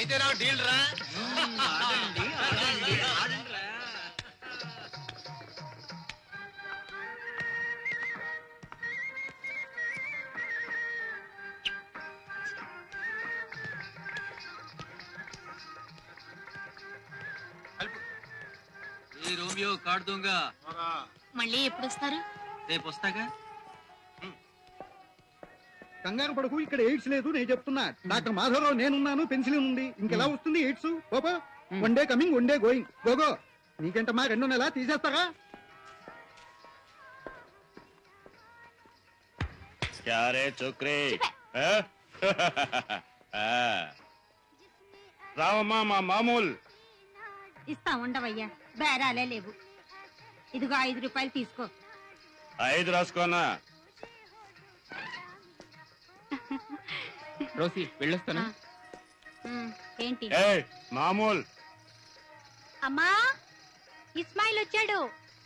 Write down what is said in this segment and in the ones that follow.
అయితే నా డీల్ రా. రోమియో కార్డు దొంగ మళ్ళీ ఎప్పుడు వస్తారు? రేపు వస్తాగా. కంగారు పడకు, ఇక్కడ ఎయిడ్స్ లేదు నేను చెప్తున్నా. డాక్టర్ మాధవరావు నేనున్నాను, పెన్సిలిన్ ఉంది. ఇంకెలా వస్తుంది ఎయిడ్స్? బాబా one day coming one day going. గోగో నీకంటమ్మా 2 నెలలా తీసేస్తారా? క్యారే చోక్రే రావమ్మా మా మామూలు. ఇస్తా ఉండవయ్యా, బేరాలే లేవు. ఇదిగో 5 రూపాయలు తీసుకో. 5 రాసుకోనా? రోసి వెళ్ళొస్తాను. ఏంటి మామూలు? అమ్మా ఇస్మాయిల్ వచ్చాడు.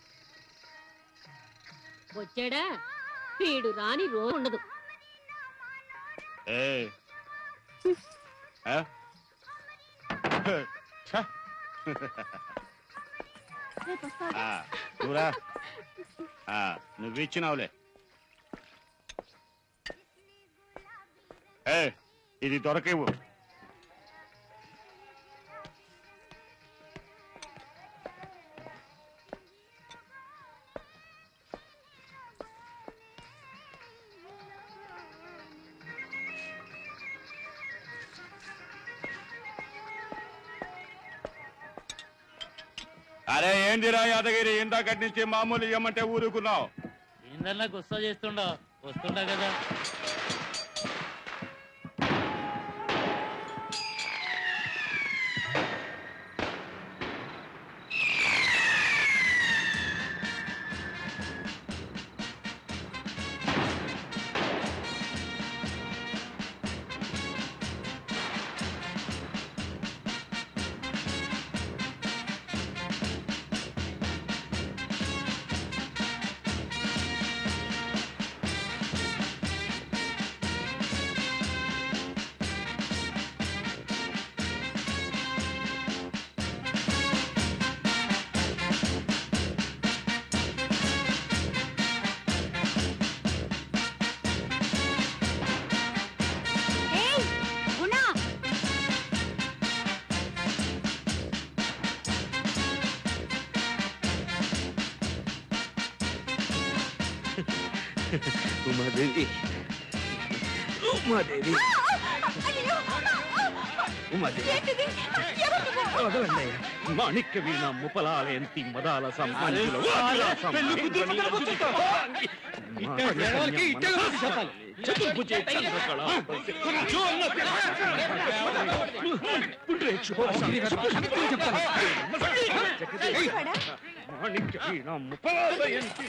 వచ్చాడా? వీడు రాని రోజు ఉండదు. నువ్వు ఇచ్చినావులే. ఇది దొరకేవు. అరే ఏందిరా యాదగిరి, ఇందాకటి నుంచి మామూలు ఇవ్వమంటే ఊరుకున్నావు. ఏందన్నా గుస్సా చేస్తుండో? వస్తుండా కదా. ఉమాదేవి, ఉమాదేవి, ఉమాదేవి వదలండి. మాణిక్య వీణ ముపలాలయంతి మదాల సంబంధిలో మాణిక్య వీణ ముపలాలయంతి.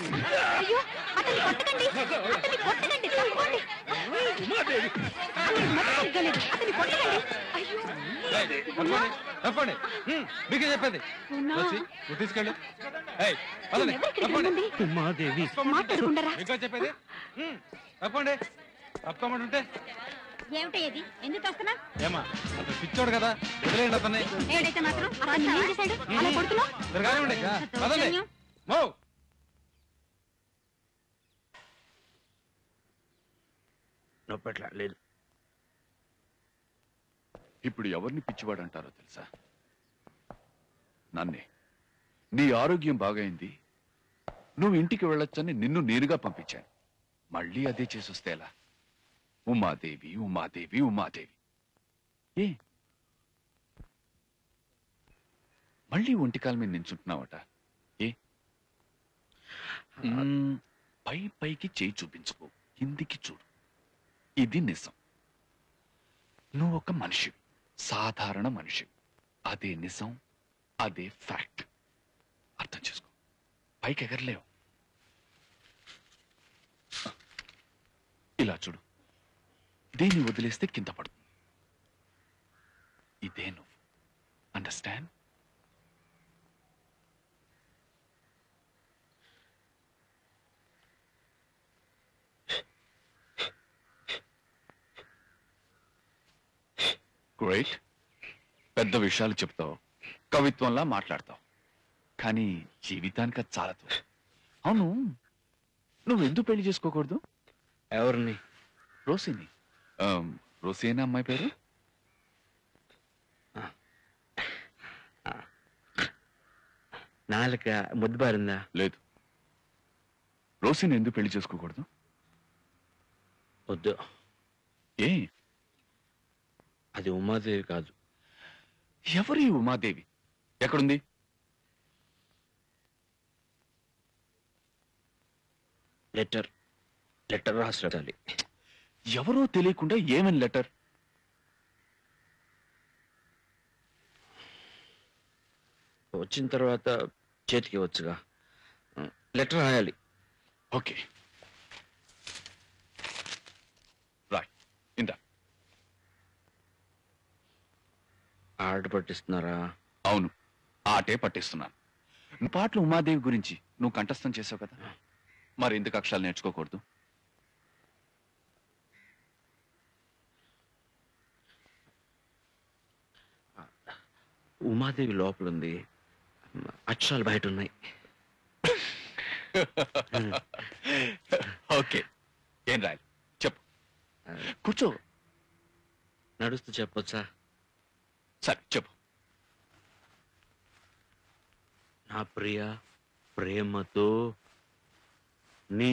ఉమాదేవి తప్పండి, మీకే చెప్పేది. నువ్వు తీసుకెళ్ళు. ఉమాదేవి మీకో చెప్పేది. తప్పండి, తప్పమంటుంటే ఏమిటది? ఎందుకు వస్తున్నా? ఏమా అతను పిచ్చోడు కదా, వదిలేయండి అతన్ని. ఏడైతే మాత్రం అతన్ని ఏం చేశాడు? అలా కొడుతున్నావు? మీరు కానివ్వండి, పదండి. నొప్పట్లా లేదు. ఇప్పుడు ఎవరిని పిచ్చివాడంటారో తెలుసా? నన్నే. నీ ఆరోగ్యం బాగైంది, నువ్వు ఇంటికి వెళ్ళొచ్చని నిన్ను నేరుగా పంపించాను. మళ్ళీ అదే చేసొస్తే ఎలా? ఉమాదేవి ఉమాదేవి ఉమాదేవి. ఏ మళ్ళీ ఒంటికాల మీద నించుంటున్నావట? ఏ పై పైకి చేయి చూపించుకో, కిందికి చూడు. ఇది నిజం. నువ్వు ఒక మనిషివి, సాధారణ మనిషివి. అదే నిజం, అదే ఫ్యాక్ట్. అర్థం చేసుకో. పైకి ఎగరలేవు. ఇలా చూడు, దీన్ని వదిలేస్తే కింద పడుతుంది. ఇదే నువ్వు. అండర్స్టాండ్? Great. పెద్ద విషయాలు చెప్తావు, కవిత్వంలా మాట్లాడతావు, కానీ జీవితానికి అది చాలదు. అవును, నువ్వెందుకు పెళ్లి చేసుకోకూడదు? ఎవరిని? రోసిని. రోసేనా అమ్మాయి పేరు? నాలుక ముద్దు బారిందా? లేదు. రోసిని ఎందుకు పెళ్లి చేసుకోకూడదు? వద్దు. ఏ? అది ఉమాదేవి కాదు. ఎవరి ఉమాదేవి? ఎక్కడుంది? లెటర్ రాసి రావాలి. ఎవరో తెలియకుండా ఏమని లెటర్? వచ్చిన తర్వాత చేతికి వచ్చుగా. లెటర్ రాయాలి. ఓకే, రాయ్. ఇందా. ఆర్డర్ పట్టిస్తున్నారా? అవును, ఆటే పట్టిస్తున్నాను. నువ్వు పాటలు ఉమాదేవి గురించి నువ్వు కంఠస్థం చేసావు కదా, మరి ఎందుకు అక్షరాలు నేర్చుకోకూడదు? ఉమాదేవి లోపలుంది, అక్షరాలు బయట ఉన్నాయి. ఓకే, ఏం రాయాలి చెప్పు. కూర్చో. నడుస్తూ చెప్పొచ్చా? సరే చెప్పు. నా ప్రియ, ప్రేమతో నీ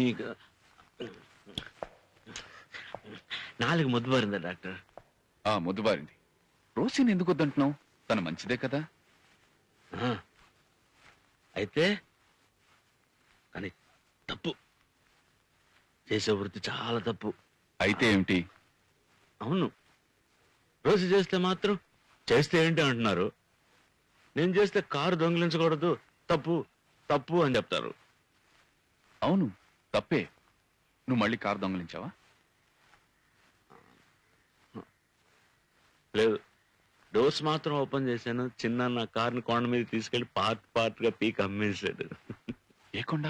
నాలుగు ముద్దు బారిందా డాక్టర్? ముద్దు బారింది. రోసిని ఎందుకు వద్దంటున్నావు? తను మంచిదే కదా. అయితే కానీ తప్పు చేసే వృత్తి చాలా తప్పు. అయితే ఏమిటి? అవును, రోజు చేస్తే మాత్రం చేస్తే ఏంటి అంటున్నారు. నేను చేస్తే కారు దొంగిలించకూడదు, తప్పు తప్పు అని చెప్తారు. అవును, తప్పే. నువ్వు మళ్ళీ కారు దొంగలించావా? లేదు, డోర్స్ మాత్రం ఓపెన్ చేశాను. చిన్న నా కార్ని కొండ మీద తీసుకెళ్లి పార్ట్ గా పీక్ అమ్మేసాడు. ఏ కొండ?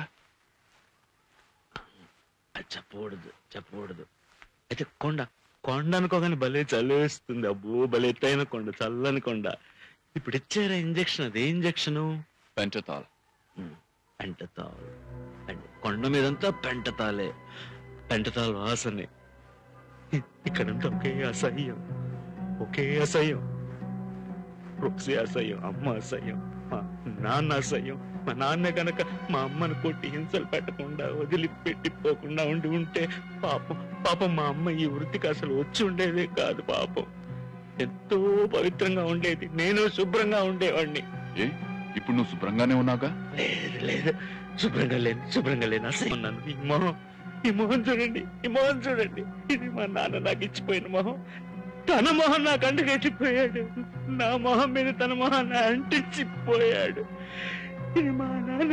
అది చెప్పకూడదు. అయితే కొండ అనుకోగానే భలే చల్లేస్తుంది. అబ్బో, భలే ఎత్తైన కొండ, చల్లని కొండ. ఇప్పుడు ఇచ్చారా ఇంజక్షన్? అదే ఇంజక్షను పెంచతాల్. పెంటతాల్. కొండ మీదంతా పెంటతాల్ వాసనే. ఇక్కడంతా ఒకే అసహ్యం. రోసి అసహ్యం, అమ్మ అసహ్యం, మా నాన్న అసహ్యం. మా నాన్న కనుక మా అమ్మను కొట్టి హింసలు పెట్టకుండా వదిలిపెట్టిపోకుండా ఉంటే పాపం మా అమ్మ ఈ వృత్తికి అసలు వచ్చి ఉండేదే కాదు. పాపం ఎంతో పవిత్రంగా ఉండేది. నేను శుభ్రంగా ఉండేవాడిని. ఇప్పుడు నువ్వు శుభ్రంగానే ఉన్నాగా? లేదు, శుభ్రంగా లేను. అసహ్యం ఉన్నాను. ఈ మొహం చూడండి. ఇది మా నాన్న నాకు ఇచ్చిపోయిన మొహం. తన మొహం నాకు అంటగట్టిపోయాడు. నా మొహం మీద తన మొహాన్ని అంటించిపోయాడు. ఇది మా నాన్న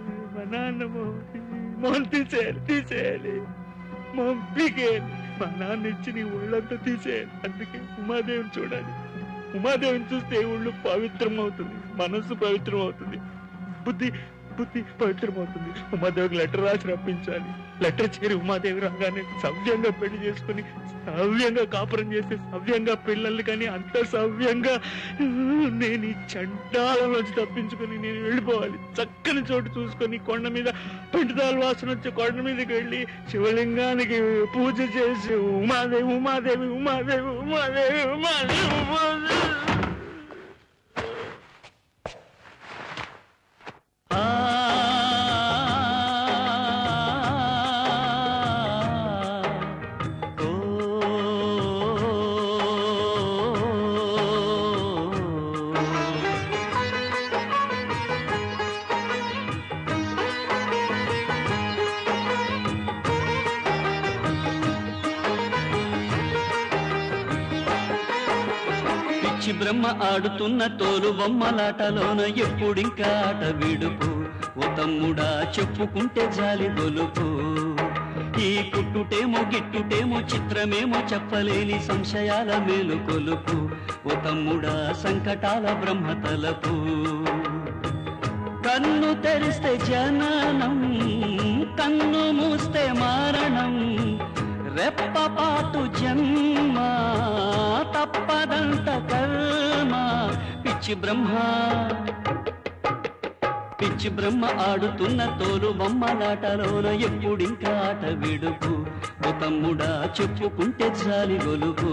మొహం తీసేయాలి. మొహం పీకేయాలి. మా నాన్న ఇచ్చి నీ ఒళ్ళంతా తీసేయాలి. అందుకే ఉమాదేవిని చూడాలి. ఉమాదేవిని చూస్తే ఒళ్ళు పవిత్రం అవుతుంది, మనస్సు పవిత్రం అవుతుంది, బుద్ధి పవిత్రమవుతుంది. ఉమాదేవికి లెటర్ రాసి రప్పించాలి. లెటర్ చేరి ఉమాదేవి రాగానే సవ్యంగా పెళ్లి చేసుకుని సవ్యంగా కాపురం చేసి సవ్యంగా పిల్లల్ని కానీ అంత సవ్యంగా నేను ఈ చండాలంలోంచి తప్పించుకుని నేను వెళ్ళిపోవాలి. చక్కని చోటు చూసుకొని కొండ మీద పెంటుతాల వాసన వచ్చే కొండ మీదకి వెళ్ళి శివలింగానికి పూజ చేసి ఉమాదేవి. బ్రహ్మ ఆడుతున్న తోలు బొమ్మలాటలోన ఎప్పుడింకా ఆట విడుపు. ఓ తమ్ముడా చెప్పుకుంటే జాలి గొలుపు. ఈ కుట్టుటేమో గిట్టుటేమో చిత్రమేమో చెప్పలేని సంశయాల మేలు కొలుపు. ఓ తమ్ముడా సంకటాల బ్రహ్మ తలపు. కన్ను తెరిస్తే జననం, కన్ను మూస్తే మారణం. రెప్పపాటు జన్మ తప్పదంత కర్మ. పిచ్చి బ్రహ్మ పిచ్చి బ్రహ్మ ఆడుతున్న తోలు బొమ్మలాటలోన ఎప్పుడింకా ఆట విడుపు ఓ తమ్ముడా చెప్పుకుంటే జాలి గొలుపు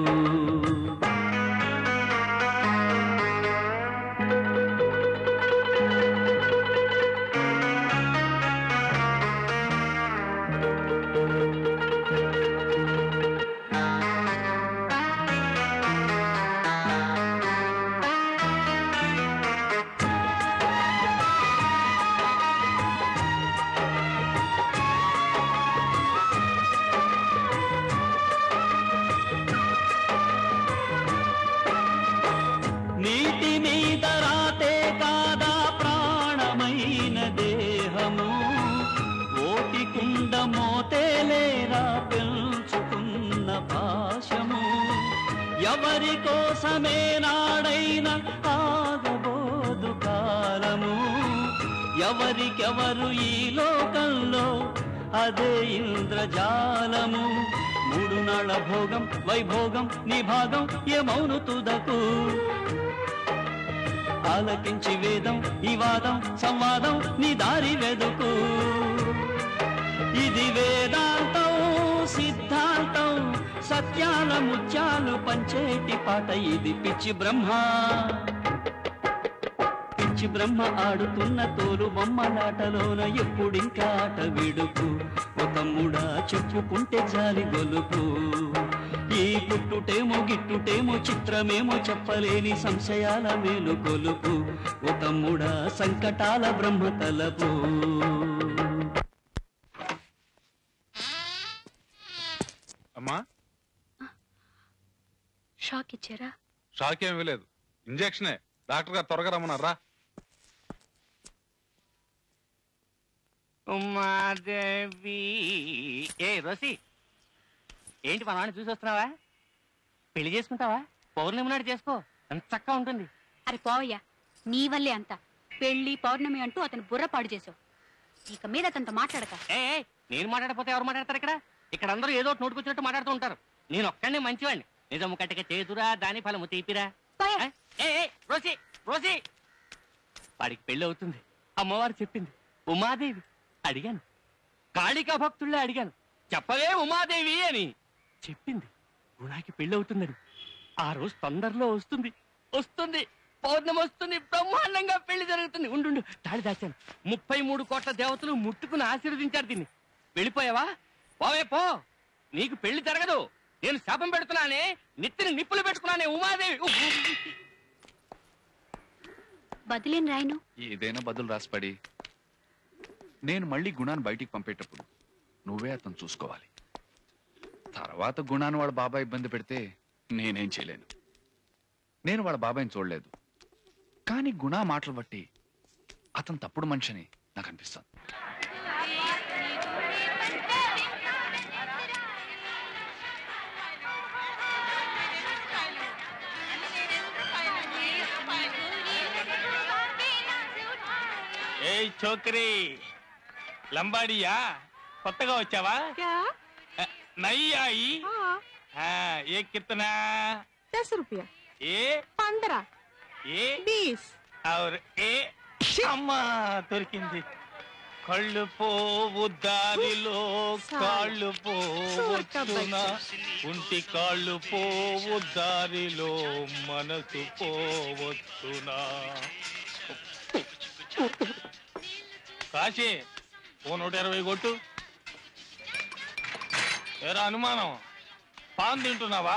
నీటి మీద రాతే కాదా ప్రాణమైన దేహము ఓటికుండ మోతేలేరా పెంచుకున్న పాశము ఎవరి కోసమే నాడైనా ఆగబోదు కాలము ఎవరికెవరు ఈ లోకంలో అదే ఇంద్రజాలము మూడు నాళ్ళ భోగం వైభోగం నీ భాగం ఏమౌను తుదకు ఆలకించి వేదం ఈ వాదం సంవాదం నీ దారి వెదుకు ఇది వేదాంతం సిద్ధాంతం సత్యాల ముత్యాలు పంచేటి పాట ఇది పిచ్చి బ్రహ్మ పిచ్చి బ్రహ్మ ఆడుతున్న తోలు బొమ్మలాటలోన ఎప్పుడింకా ఆట విడుపు ఓ తమ్ముడా చెప్పుకుంటే జాలి గొలుపు ఈ పుట్టుటేమో గిట్టుటేమో చిత్రమేమో చెప్పలేని సంశయాల మేలు గొలుపు ఓ తమ్ముడా సంకటాల బ్రహ్మ తలపు అమ్మా షాక్ ఇచ్చారా? షాక్ ఏమీ లేదు, ఇంజెక్షనే. డాక్టర్ గారు త్వరగా రమ్మన్నారా? ఉమాదేవి. ఏ రోసి, ఏంటి మా నాన్న చూసి వస్తున్నావా? పెళ్లి చేసుకుంటావా? పౌర్ణమి నాడు చేసుకో, ఎంత చక్కగా ఉంటుంది. అరే పోవయ్యా, నీ వల్లే అంత పెళ్లి పౌర్ణమి అంటూ అతను బుర్ర పాడు చేసావు. ఇక మీద అతనితో మాట్లాడక. నేను మాట్లాడకపోతే ఎవరు మాట్లాడతారు? ఇక్కడ అందరూ ఏదో నోటుకొచ్చినట్టు మాట్లాడుతూ ఉంటారు. నేను ఒక్కడే మంచివాడిని. నిజము కట్టక చేతురా, దాని ఫలము తీపిరా. రోసి రోసి, వాడికి పెళ్లి అవుతుంది, అమ్మవారు చెప్పింది. ఉమాదేవి అడిగాను, కాళికా భక్తుళ్ళే అడిగాను, చెప్పవే ఉమాదేవి అని చెప్పింది. గుణాకి పెళ్లి అవుతుందని. ఆ రోజు తొందరలో వస్తుంది, వస్తుంది, పౌర్ణమి వస్తుంది, బ్రహ్మాండంగా పెళ్లి జరుగుతుంది. ఉండు, తాళి దాచాను. 33 కోట్ల దేవతలు ముట్టుకుని ఆశీర్వదించారు దీన్ని. వెళ్ళిపోయావా? పోవే పో, నీకు పెళ్లి జరగదు. నేను శాపం పెడుతున్నానే, నెత్తిని నిప్పులు పెట్టుకున్నానే ఉమాదేవి. బదులేని రాయను. ఏదైనా బదులు రాసిపడి నేను మళ్ళీ గుణాన్ని బయటికి పంపేటప్పుడు నువ్వే అతను చూసుకోవాలి. తర్వాత గుణాన్ని వాళ్ళ బాబాయ్ ఇబ్బంది పెడితే నేనేం చేయలేను. నేను వాళ్ళ బాబాయ్ని చూడలేదు, కానీ గుణ మాటలు బట్టి అతను తప్పుడు మనిషిని నాకు అనిపిస్తుంది. ఏ చోకరీ లంబాడియా, కొత్తగా వచ్చావా? నయ్యి आई? ये कितना? 10 रुपया. ये 15. ये 20. और ये అమ్మా దొరికింది. కళ్ళు పోవు దారిలో కాళ్ళు పోవచ్చునా, ఉంటి కాళ్ళు పోవు దారిలో మనసు పోవచ్చునా. కాశీ ఓ 120 కొట్టు. ఏరా అనుమానం, పాన్ తింటున్నావా?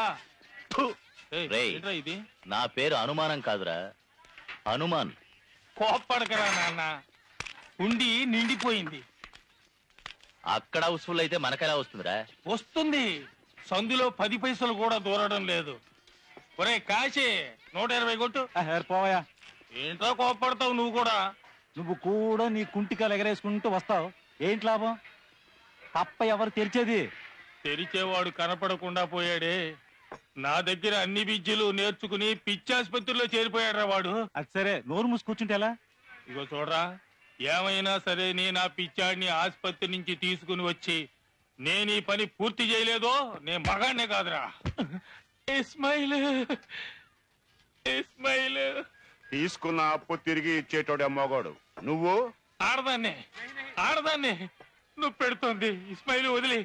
ఇది నా పేరు అనుమానం కాదురా, హనుమాన్. కోప్పడకరా నాన్న, ఉండి నిండిపోయింది. అక్కడ హౌస్ఫుల్ అయితే మనకెలా వస్తుందిరా? వస్తుంది, సందులో 10 పైసలు కూడా దూరడం లేదు. ఒరే కాశీ 120 కొట్టు. పోయా, ఏంట్రా కోప్పడతావు నువ్వు కూడా? నువ్వు కూడా నీ కుంటికాలు ఎగరేసుకుంటూ వస్తావు, ఏంటి లాభం? తప్ప ఎవరు తెరిచేది? తెరిచేవాడు కనపడకుండా పోయాడే. నా దగ్గర అన్ని విద్యలు నేర్చుకుని పిచ్చాసుపత్రిలో చేరిపోయాడ్రా వాడు. అది సరే, నోరు మూసి కూర్చుంటే ఎలా? ఇగో చూడరా, ఏమైనా సరే నేను ఆ పిచ్చాడిని ఆసుపత్రి నుంచి తీసుకుని వచ్చి నేను ఈ పని పూర్తి చేయలేదో నేను మగాడినే కాదురా. ఇస్మాయిల్, ఇస్మాయిల్, తీసుకున్న అప్పు తిరిగి ఇచ్చేటోడే మొగోడు. నువ్వు ఆడదాన్ని నువ్వు పెడుతోంది. ఇస్మాయిల్ వదిలి.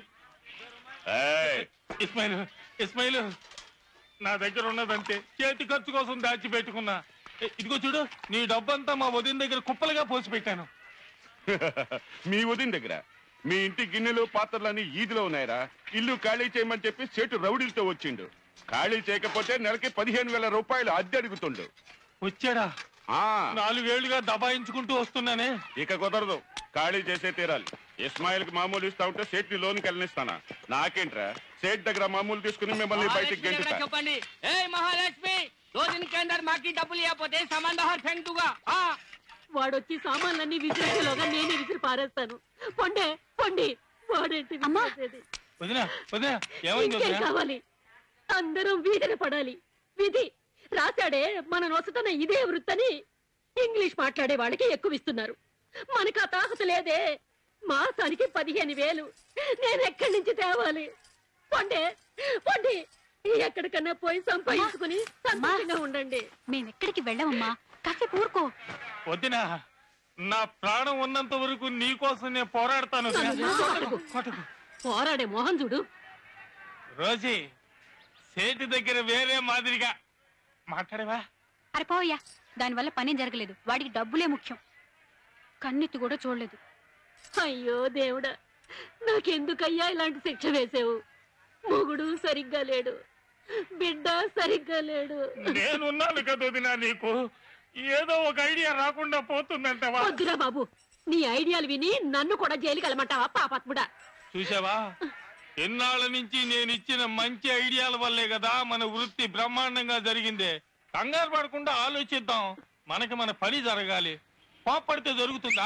ఇస్మాయిల్ నా దగ్గర ఉన్నదంతే, చేతి ఖర్చు కోసం దాచిపెట్టుకున్నా. ఇదిగో చూడు, నీ డబ్బంతా మా వదిన దగ్గర కుప్పలుగా పోసి పెట్టాను. మీ వదిన దగ్గర? మీ ఇంటి గిన్నెలు పాత్రలన్నీ ఈదిలో ఉన్నాయరా. ఇల్లు ఖాళీ చేయమని చెప్పి సేటు రౌడీలతో వచ్చిండు. ఖాళీ చేయకపోతే నెలకి 15,000 రూపాయలు అద్దె అడుగుతుండు. వచ్చాడా? 4 ఏళ్లుగా దబాయించుకుంటూ వస్తున్నానే. ఇక కుదరదు, ఖాళీ చేసే తీరాలి. ఇస్మాయిల్ కి మామూలు ఇస్తా ఉంటే సేట్ ని లోనికి వెళ్ళనిస్తానా? నాకేంట్రా, సేట్ దగ్గర మామూలు తీసుకుని మిమ్మల్ని బయటికి గెంటుతా. చెప్పండి. ఏ మహాలక్ష్మి, 2 दिन के अंदर మాకి డబ్బులు ఇవ్వకపోతే సామాన్ బహార్ ఫెంక్ దూగా. వాడొచ్చి సామాన్లన్నీ విసిరేలోగా నేనే విసిరి పారేస్తాను. పొండే పొండి. వాడేంటి ఇంకేం కావాలి? అందరం వీధిన పడాలి. విధి రాశాడే మన నొసటన ఇదే వృత్తని. ఇంగ్లీష్ మాట్లాడే వాళ్ళకి ఎక్కువ ఇస్తున్నారు, మనకు ఆ తాహత లేదే. మాసానికి 15,000 నేను ఎక్కడి నుంచి తేవాలి? పొండే పొండి. ఎక్కడికన్నా పోయి సంపాదించుకుని సంతోషంగా ఉండండి. మేమెక్కడికి వెళ్ళమమ్మా, కాసేపు ఊరుకో. వద్దినా, నా ప్రాణం ఉన్నంత వరకు నీ కోసం నేను పోరాడతాను. పోరాడే మోహన్ చూడు. రోజీ, సేటి దగ్గర వేరే మాదిరిగా మాట్లాడేవా? అరే పోయా, దానివల్ల పని జరగలేదు. వాడికి డబ్బులే ముఖ్యం. కన్నెత్తి కూడా చూడలేదు. అయ్యో దేవుడా, నాకెందుకయ్యా ఇలాంటి శిక్ష వేసావు? మొగుడు సరిగ్గా లేడు, బిడ్డ సరిగ్గా లేడు. నేనున్నాను కదా వదినా, నీకు ఏదో ఒక ఐడియా రాకుండా పోతుందంటావా? వద్దురా బాబు, నీ ఐడియాలు విని నన్ను కూడా జైలుకి వెళ్ళమంటావా పాపాత్ముడా? చూసావా, ఎన్నాళ్ళ నుంచి నేను ఇచ్చిన మంచి ఐడియాల వల్లే కదా మన వృత్తి బ్రహ్మాండంగా జరిగిందే. కంగారు పడకుండా ఆలోచిద్దాం. మనకి మన పని జరగాలి. పాపడితే జరుగుతుందా?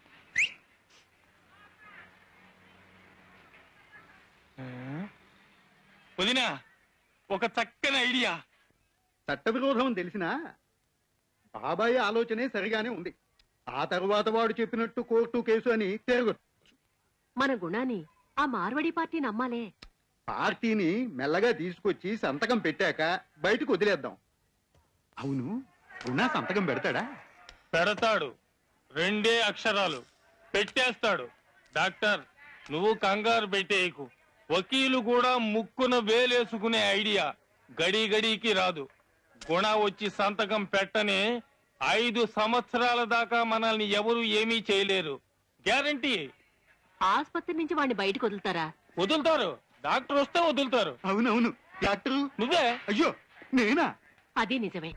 వదినా, ఒక చక్కని ఐడియా. చట్ట విరోధం తెలిసినా బాబాయ్ ఆలోచనే సరిగానే ఉంది. ఆ తరువాత వాడు చెప్పినట్టు కోర్టు కేసు అని తిరగొచ్చు. మన గుణాన్ని ఆ మార్వడి పార్టీ నమ్మాలే. పార్టీని మెల్లగా తీసుకొచ్చి సంతకం పెట్టాక బయటకు వదిలేద్దాం. అవును, గుణ సంతకం పెడతాడా? పెడతాడు. 2 అక్షరాలు పెట్టేస్తాడు. డాక్టర్, నువ్వు కంగారు పెట్టేయకు. వకీలు కూడా ముక్కున వేలేసుకునే ఐడియా గడి గడికి రాదు. గుణ వచ్చి సంతకం పెట్టనే 5 సంవత్సరాల దాకా మనల్ని ఎవరు ఏమీ చేయలేరు. గ్యారంటీ. ఆసుపత్రి నుంచి వాడిని బయటకు వదులుతారా? వదులుతారు. డాక్టర్ వస్తే వదులుతారు. అవునవును. డాక్టరు నువ్వే? అయ్యో నేనా? అది నిజమే.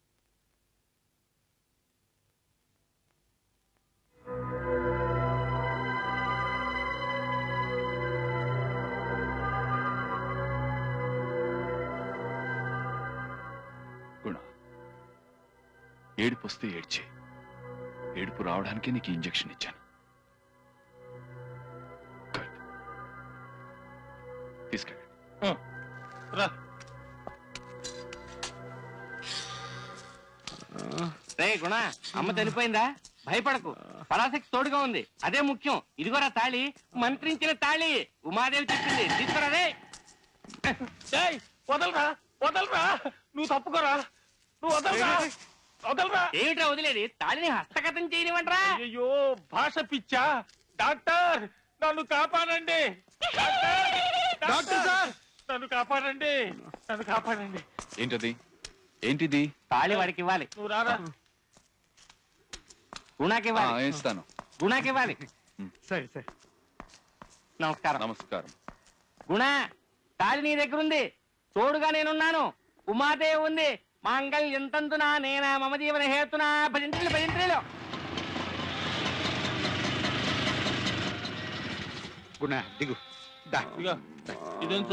గుణ, ఏడుపు వస్తే ఏడ్చే. ఏడుపు రావడానికి నీకు ఇంజెక్షన్ ఇచ్చాను. తీసుకెళ్ళి రే గుణ, అమ్మ చనిపోయిందా? భయపడకు, పరాశక్తి తోడుగా ఉంది. అదే ముఖ్యం. ఇదిగోరా తాళి, మంత్రించిన తాళి. ఉమాదేవి చెప్పింది, తీసుకురా. రే వదలరా, వదలరా, నువ్వు తప్పుకోరా, నువ్వు వదలరా. వదలరా. ఏమిట్రా వదిలేది? తాళిని హస్తగతం చేయనివ్వంట్రా. అయ్యో, భాష పిచ్చా. డాక్టర్, నన్ను కాపాడండి. డాక్టర్ సార్, నన్ను కాపాడండి, నన్ను కాపాడండి. ఏంటది? ఏంటిది? తాళి వాడికి ఇవ్వాలి. నువ్వు రారా. గుణాకి ఇవ్వాలి. ఇస్తాను. గుణాకి ఇవ్వాలి. సరే సరే. నమస్కారం. నమస్కారం. గుణ, తాళి నీ దగ్గర ఉంది, తోడుగా నేనున్నాను. ఉమాదేవి ఉంది. మాంగళ్యం తంతునా నేనా మమ జీవన హేతునా. భజంత్రులు భజంత్రులు. గుణ దిగు. ఇదెంత?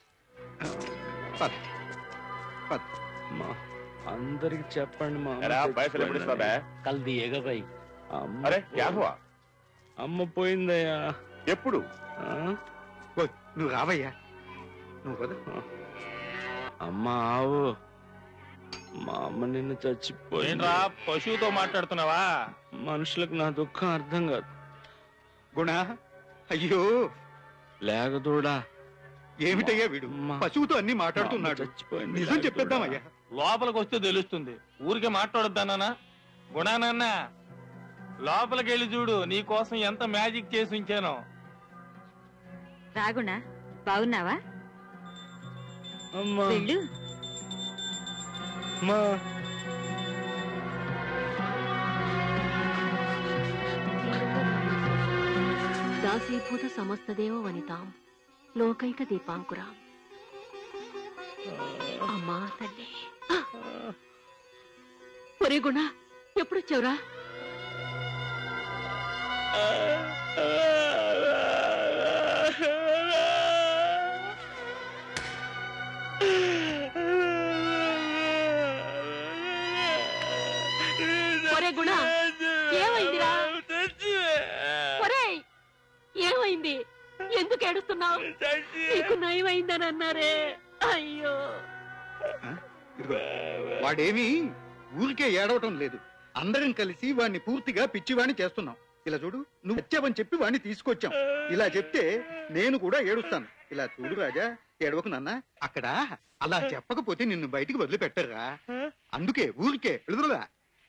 అందరికి చెప్పండి మా పైసలు ఎప్పుడు ఇస్తావా? కల్ది ఎగబై. అరే క్యా హువా? అమ్మ పోయిందయ్యా. ఎప్పుడు? నువ్వు రావయ్యా, నువ్వు కదా. అమ్మ ఆవు. మా అమ్మ నిన్ను చచ్చిపోయిందా? పశువుతో మాట్లాడుతున్నావా? మనుషులకు నా దుఃఖం అర్థం కాదు. గుణ, అయ్యో లేకదోడా. ఏమిటయ్యా వీడు పశువుతో అన్ని మాట్లాడుతున్నాడు. చచ్చిపోయింది. నిజం చెప్పేద్దామయ్యా. లోపలికి వస్తే తెలుస్తుంది. ఊరికే మాట్లాడొద్దానా? గుణానన్న లోపలికి వెళ్ళి చూడు, నీ కోసం ఎంత మ్యాజిక్ చేసి ఉంచానో. రాగుణ బాగున్నావా? వెళ్ళు. దాసీభూత సమస్తదేవ వనితాం లోకైక దీపాంకురాం. అమ్మా తల్లి. ఒరే గుణ, ఎప్పుడొచ్చావురా? ఒరే గుణ, ఏమైందిరా? ఒరేయ్, ఏమైంది? ఎందుకు ఏడుస్తున్నావు? నీకు నయమైందని అన్నారే. అయ్యో, వాడేమీ ఊరికే ఏడవటం లేదు. అందరం కలిసి వాడిని పూర్తిగా పిచ్చివాణ్ణి చేస్తున్నాం. ఇలా చూడు, నువ్వు వచ్చావని చెప్పి వాడిని తీసుకొచ్చాం. ఇలా చెప్తే నేను కూడా ఏడుస్తాను. ఇలా చూడు రాజా, ఏడవకు నాన్న. అక్కడ అలా చెప్పకపోతే నిన్ను బయటికి వదిలిపెట్టరురా. అందుకే ఊరికే ఎడుదురురా.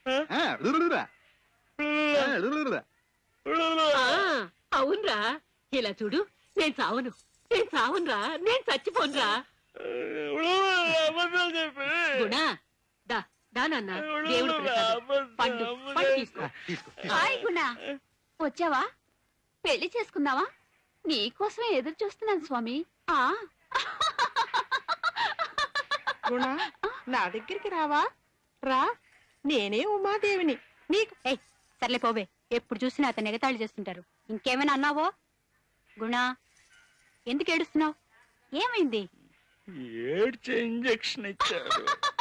అవునరా. ఇలా చూడు, నేను చావునురా, నేను చచ్చిపోనురా. గుణా, దా నాన్న, దేవుడు పండు తీసుకో. హాయ్ గుణ, వచ్చావా? పెళ్లి చేసుకుందావా? నీకోసమే ఎదురు చూస్తున్నాను స్వామి. గుణ, నా దగ్గరికి రావా? రా, నేనే ఉమాదేవిని. నీకు సర్లే పోవే, ఎప్పుడు చూసినా అతను ఎగతాళి చేస్తుంటారు. ఇంకేమైనా అన్నావో? గుణ, ఎందుకు ఏడుస్తున్నావు? ఏమైంది? ఏడ్చే ఇంజెక్షన్ ఇచ్చారు.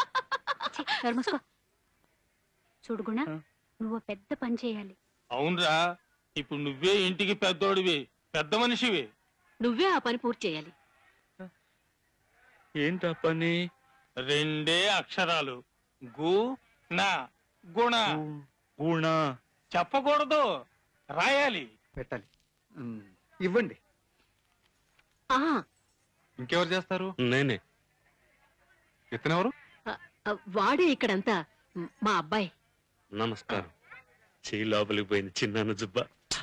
చూడు గుణ, నువ్వు పెద్ద పని చేయాలి. అవునరా, ఇప్పుడు నువ్వే ఇంటికి పెద్దోడివి, పెద్ద మనిషివి. నువ్వే ఆ పని పూర్తి చేయాలి. ఏంటా పని? 2 అక్షరాలు, గు నా. గుణ. గుణ చెప్పకూడదు, రాయాలి. పెట్టాలి. ఇవ్వండి. ఇంకెవరు చేస్తారు? నేనే. ఇతనెవరు? వాడే ఇక్కడంతా మా అబ్బాయి. నమస్కారం. చెయ్యి లోపలికి పోయింది చిన్న జుబ్బా.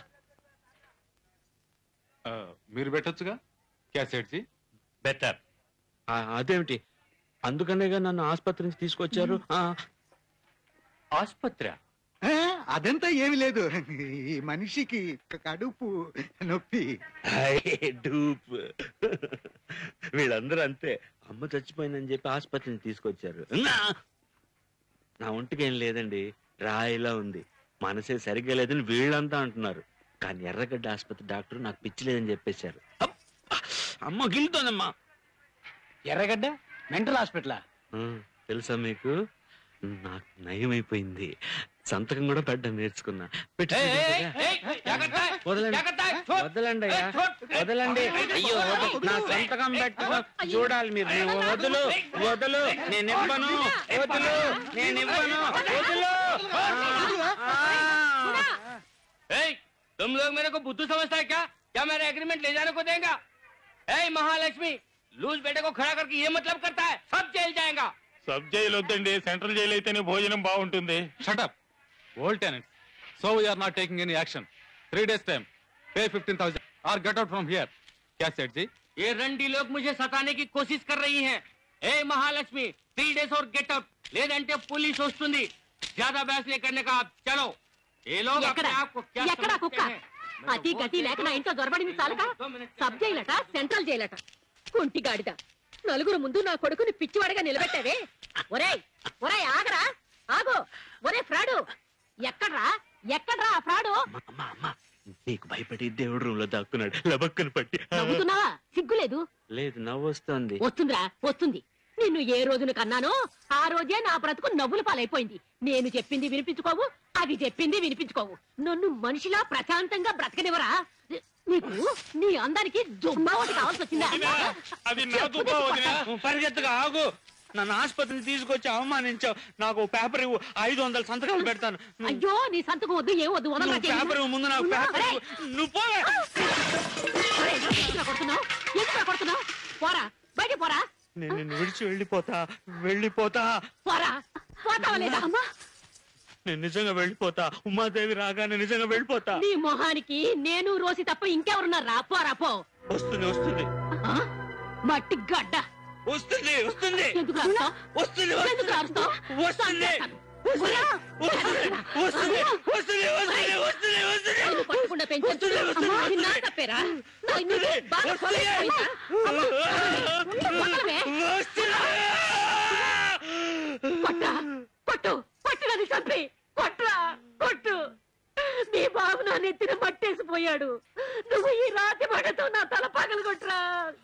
మీరు పెట్టొచ్చుగా క్యాసెట్స్. బెటర్. అదేమిటి, అందుకనేగా నన్ను ఆసుపత్రి నుంచి తీసుకొచ్చారు. ఆసుపత్రి? అదంతా ఏమి లేదు. ఈ మనిషికి కడుపు నొప్పి. డూప్. వీళ్ళందరూ అంతే. అమ్మ చచ్చిపోయిందని చెప్పి ఆసుపత్రిని తీసుకొచ్చారు. నా ఒంటికి ఏం లేదండి, రాయిలా ఉంది. మనసే సరిగ్గా లేదని వీళ్ళంతా అంటున్నారు. కానీ ఎర్రగడ్డ ఆసుపత్రి డాక్టర్ నాకు పిచ్చి లేదని చెప్పేశారు. అమ్మ గిలుతోందమ్మా. ఎర్రగడ్డ మెంటల్ హాస్పిటలా? తెలుసా మీకు? నాకు నయమైపోయింది. సంతకం కూడా పెట్టడం నేర్చుకున్నా. వదలండి అయ్యా, వదలండి. అయ్యో, నా సంతకం పెట్టడం చూడాలి మీరు. వదులు వదులు, నేను ఇవ్వను. వదులు, నేను ఇవ్వను. వదులు. तुम लोग मेरे को बुद्धू समझता है क्या? क्या मेरा एग्रीमेंट ले जाने को देगा? महालक्ष्मी, लूज बेटे को खड़ा करके ये मतलब करता है सब जेल जाएगा. సబ్ జైలు వద్దండి, సెంట్రల్ జైలు అయితేనే భోజనం బాగుంటుంది. Shut up old tenant. So we are not taking any action. 3 days time, pay 15,000 और गेट आउट फ्रॉम हियर. क्या सेठ जी? ये रंडी लोग मुझे सताने की कोशिश कर रही हैं. महालक्ष्मी, 3 days और गेट आउट. लेదంటే पुलिस వస్తుంది. ज्यादा बहस नहीं करने का. आप चलो. ये लोग अपने आप को क्या समझते हैं? అతి గతి లేక నా ఇంట్లో దొరబడింది చాలక సబ్ జైలట, సెంట్రల్ జైలట. కుంటి గాడిద, నలుగురు ముందు నా కొడుకుని పిచ్చివాడిగా నిలబెట్టావే. ఒరేయ్ ఒరేయ్, ఆగరా, ఆగో. ఒరే ఫ్రాడు, ఎక్కడ్రా ఎక్కడ్రా ఆ ఫ్రాడు? నీకు భయపడి దేవుడు రూమ్ లో దాక్కున్నాడు. లబక్కను పట్టి. నవ్వుతున్నావా? సిగ్గులేదు? లేదు, నవ్వు వస్తుంది. వస్తుందిరా, వస్తుంది. నిన్ను ఏ రోజున కన్నానో ఆ రోజే నా బ్రతుకు నవ్వుల పాలైపోయింది. నేను చెప్పింది వినిపించుకోవు, అది చెప్పింది వినిపించుకోవు. నన్ను మనిషిలా ప్రశాంతంగా బ్రతకనివరా? నీకు నీ అందరికి దుబ్బా ఒకటి కావాల్సి వచ్చిందా? పరిగెత్తగా ఆగు. నన్ను ఆసుపత్రికి తీసుకొచ్చి అవమానించావు. నాకు పేపర్ ఇవ్వు, 500 సంతకాలు పెడతాను. అయ్యో, నీ సంతకం వద్దు, ఏం వద్దు. పేపర్ ముందు నాకు పేపర్. నువ్వు కొడుతున్నావు, ఎందుకు కొడుతున్నావు? పోరా, బయట పోరా. నేను నిన్ను విడిచి వెళ్ళిపోతా పోరా పోతావా లేదా నేను నిజంగా వెళ్ళిపోతా. ఉమాదేవి రాగానే నిజంగా వెళ్ళిపోతా. నీ మొహానికి నేను రోసి తప్ప ఇంకెవరున్నారా? పోరా పో. వస్తుంది మట్టి గడ్డ వస్తుంది ఎందుకు అరుస్తావ్? ఎందుకు అరుస్తావ్? నేను పట్టకుండా పెంచాను. అమ్మా, అది నా తప్పేరా? నీకు బాగా కొలైపోయిందా? అమ్మా, వదలవే. పట్టునది చంపి కొట్టు. నీ బాబు నా నెత్తిన మట్టేసిపోయాడు. నువ్వు ఈ రాతి పడతో నా తల పగలగొట్టురా.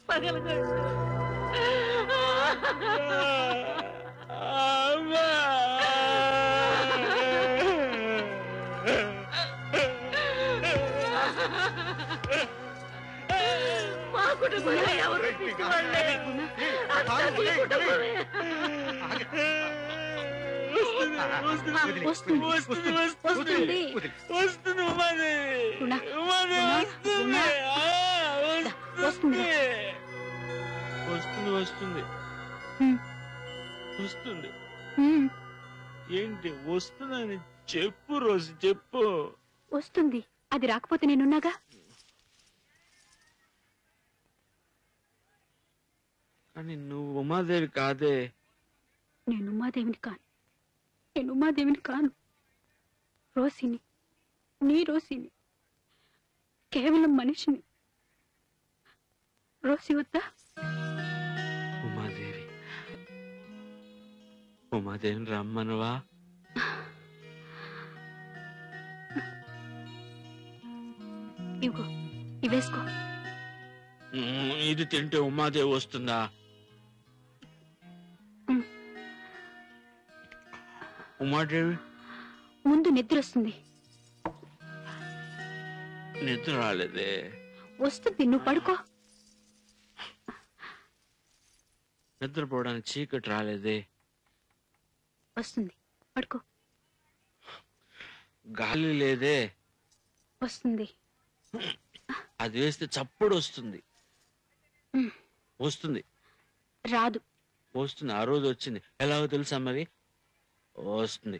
మా కుటుంబంలో ఎవరు పిచ్చివాళ్ళే. అంతా నీ కుటుంబమే. వస్తుంది. ఏంటి వస్తుందని చెప్పు రోజు చెప్పు. వస్తుంది. అది రాకపోతే నేనున్నాగా. కానీ నువ్వు ఉమాదేవి కాదే. నేను ఉమాదేవిని కాను. రోసిని, నీ రోసిని, కేవలం మనిషిని. రోసి వద్దా? ఉమాదేవిని రమ్మనవా? ఇవ్వు, ఇవేసుకో. ఇది తింటే ఉమాదేవి వస్తుందా? ఉమాదేవి ముందు నిద్ర వస్తుంది. నిద్ర రాలేదే. వస్తుంది, నువ్వు పడుకో. నిద్రపోవడానికి చీకటి రాలేదే. వస్తుంది, పడుకో. గాలి లేదే. వస్తుంది. అది వేస్తే చప్పుడు వస్తుంది. రాదు. వస్తుంది. ఆ రోజు వచ్చింది. ఎలాగో తెలుసా మరి? వస్తుంది.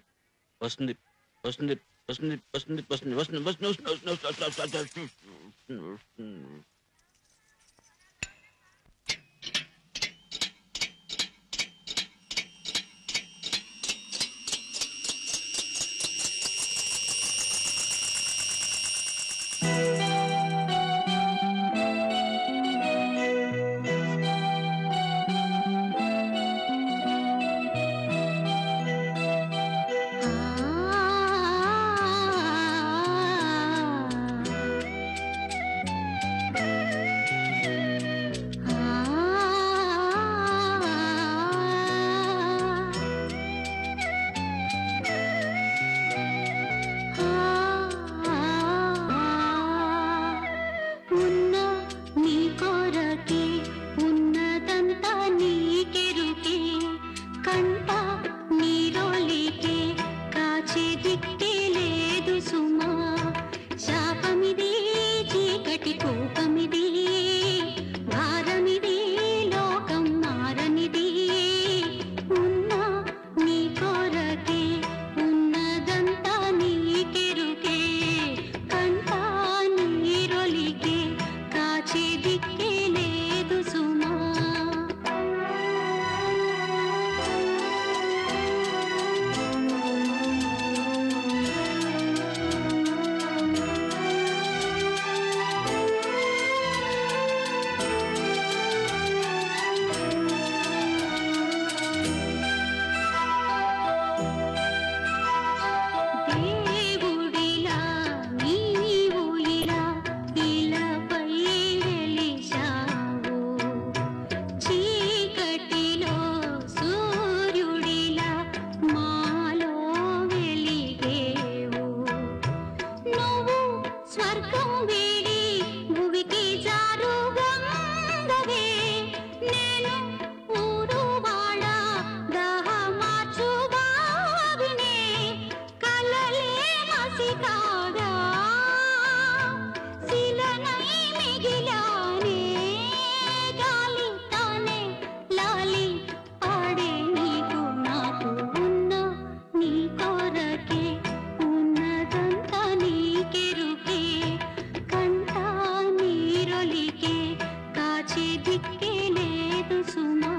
సుమా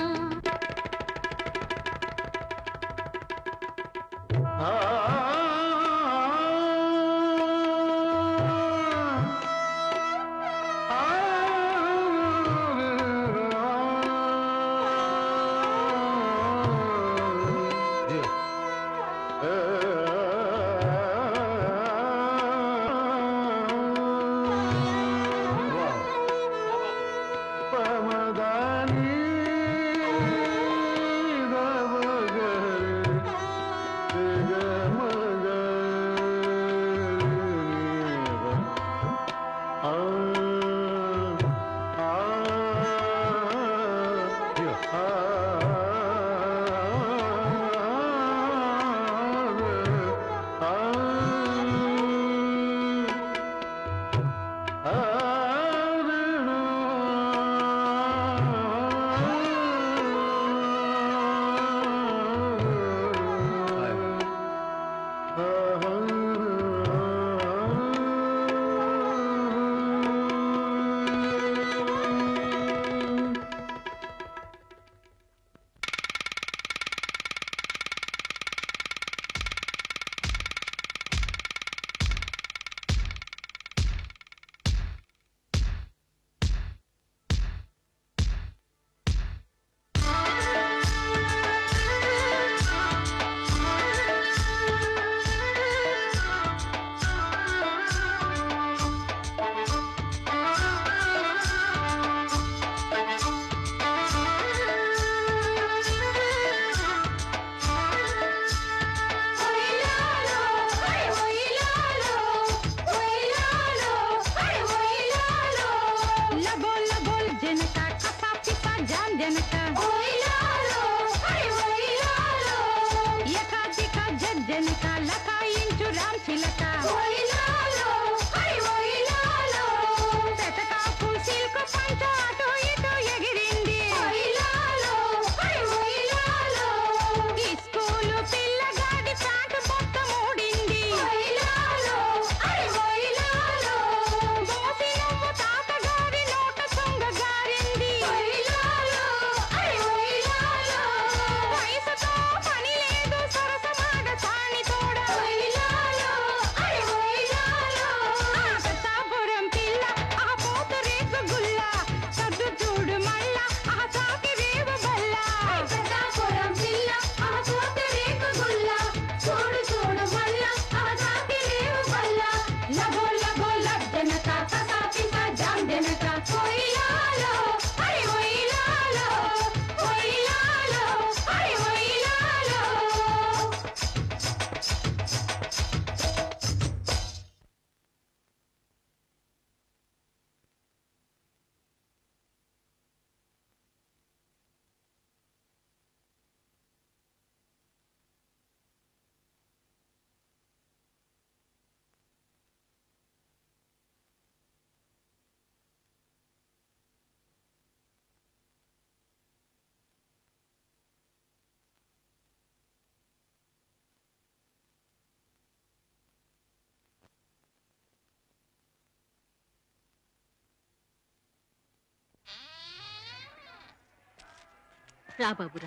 రా బాబురా.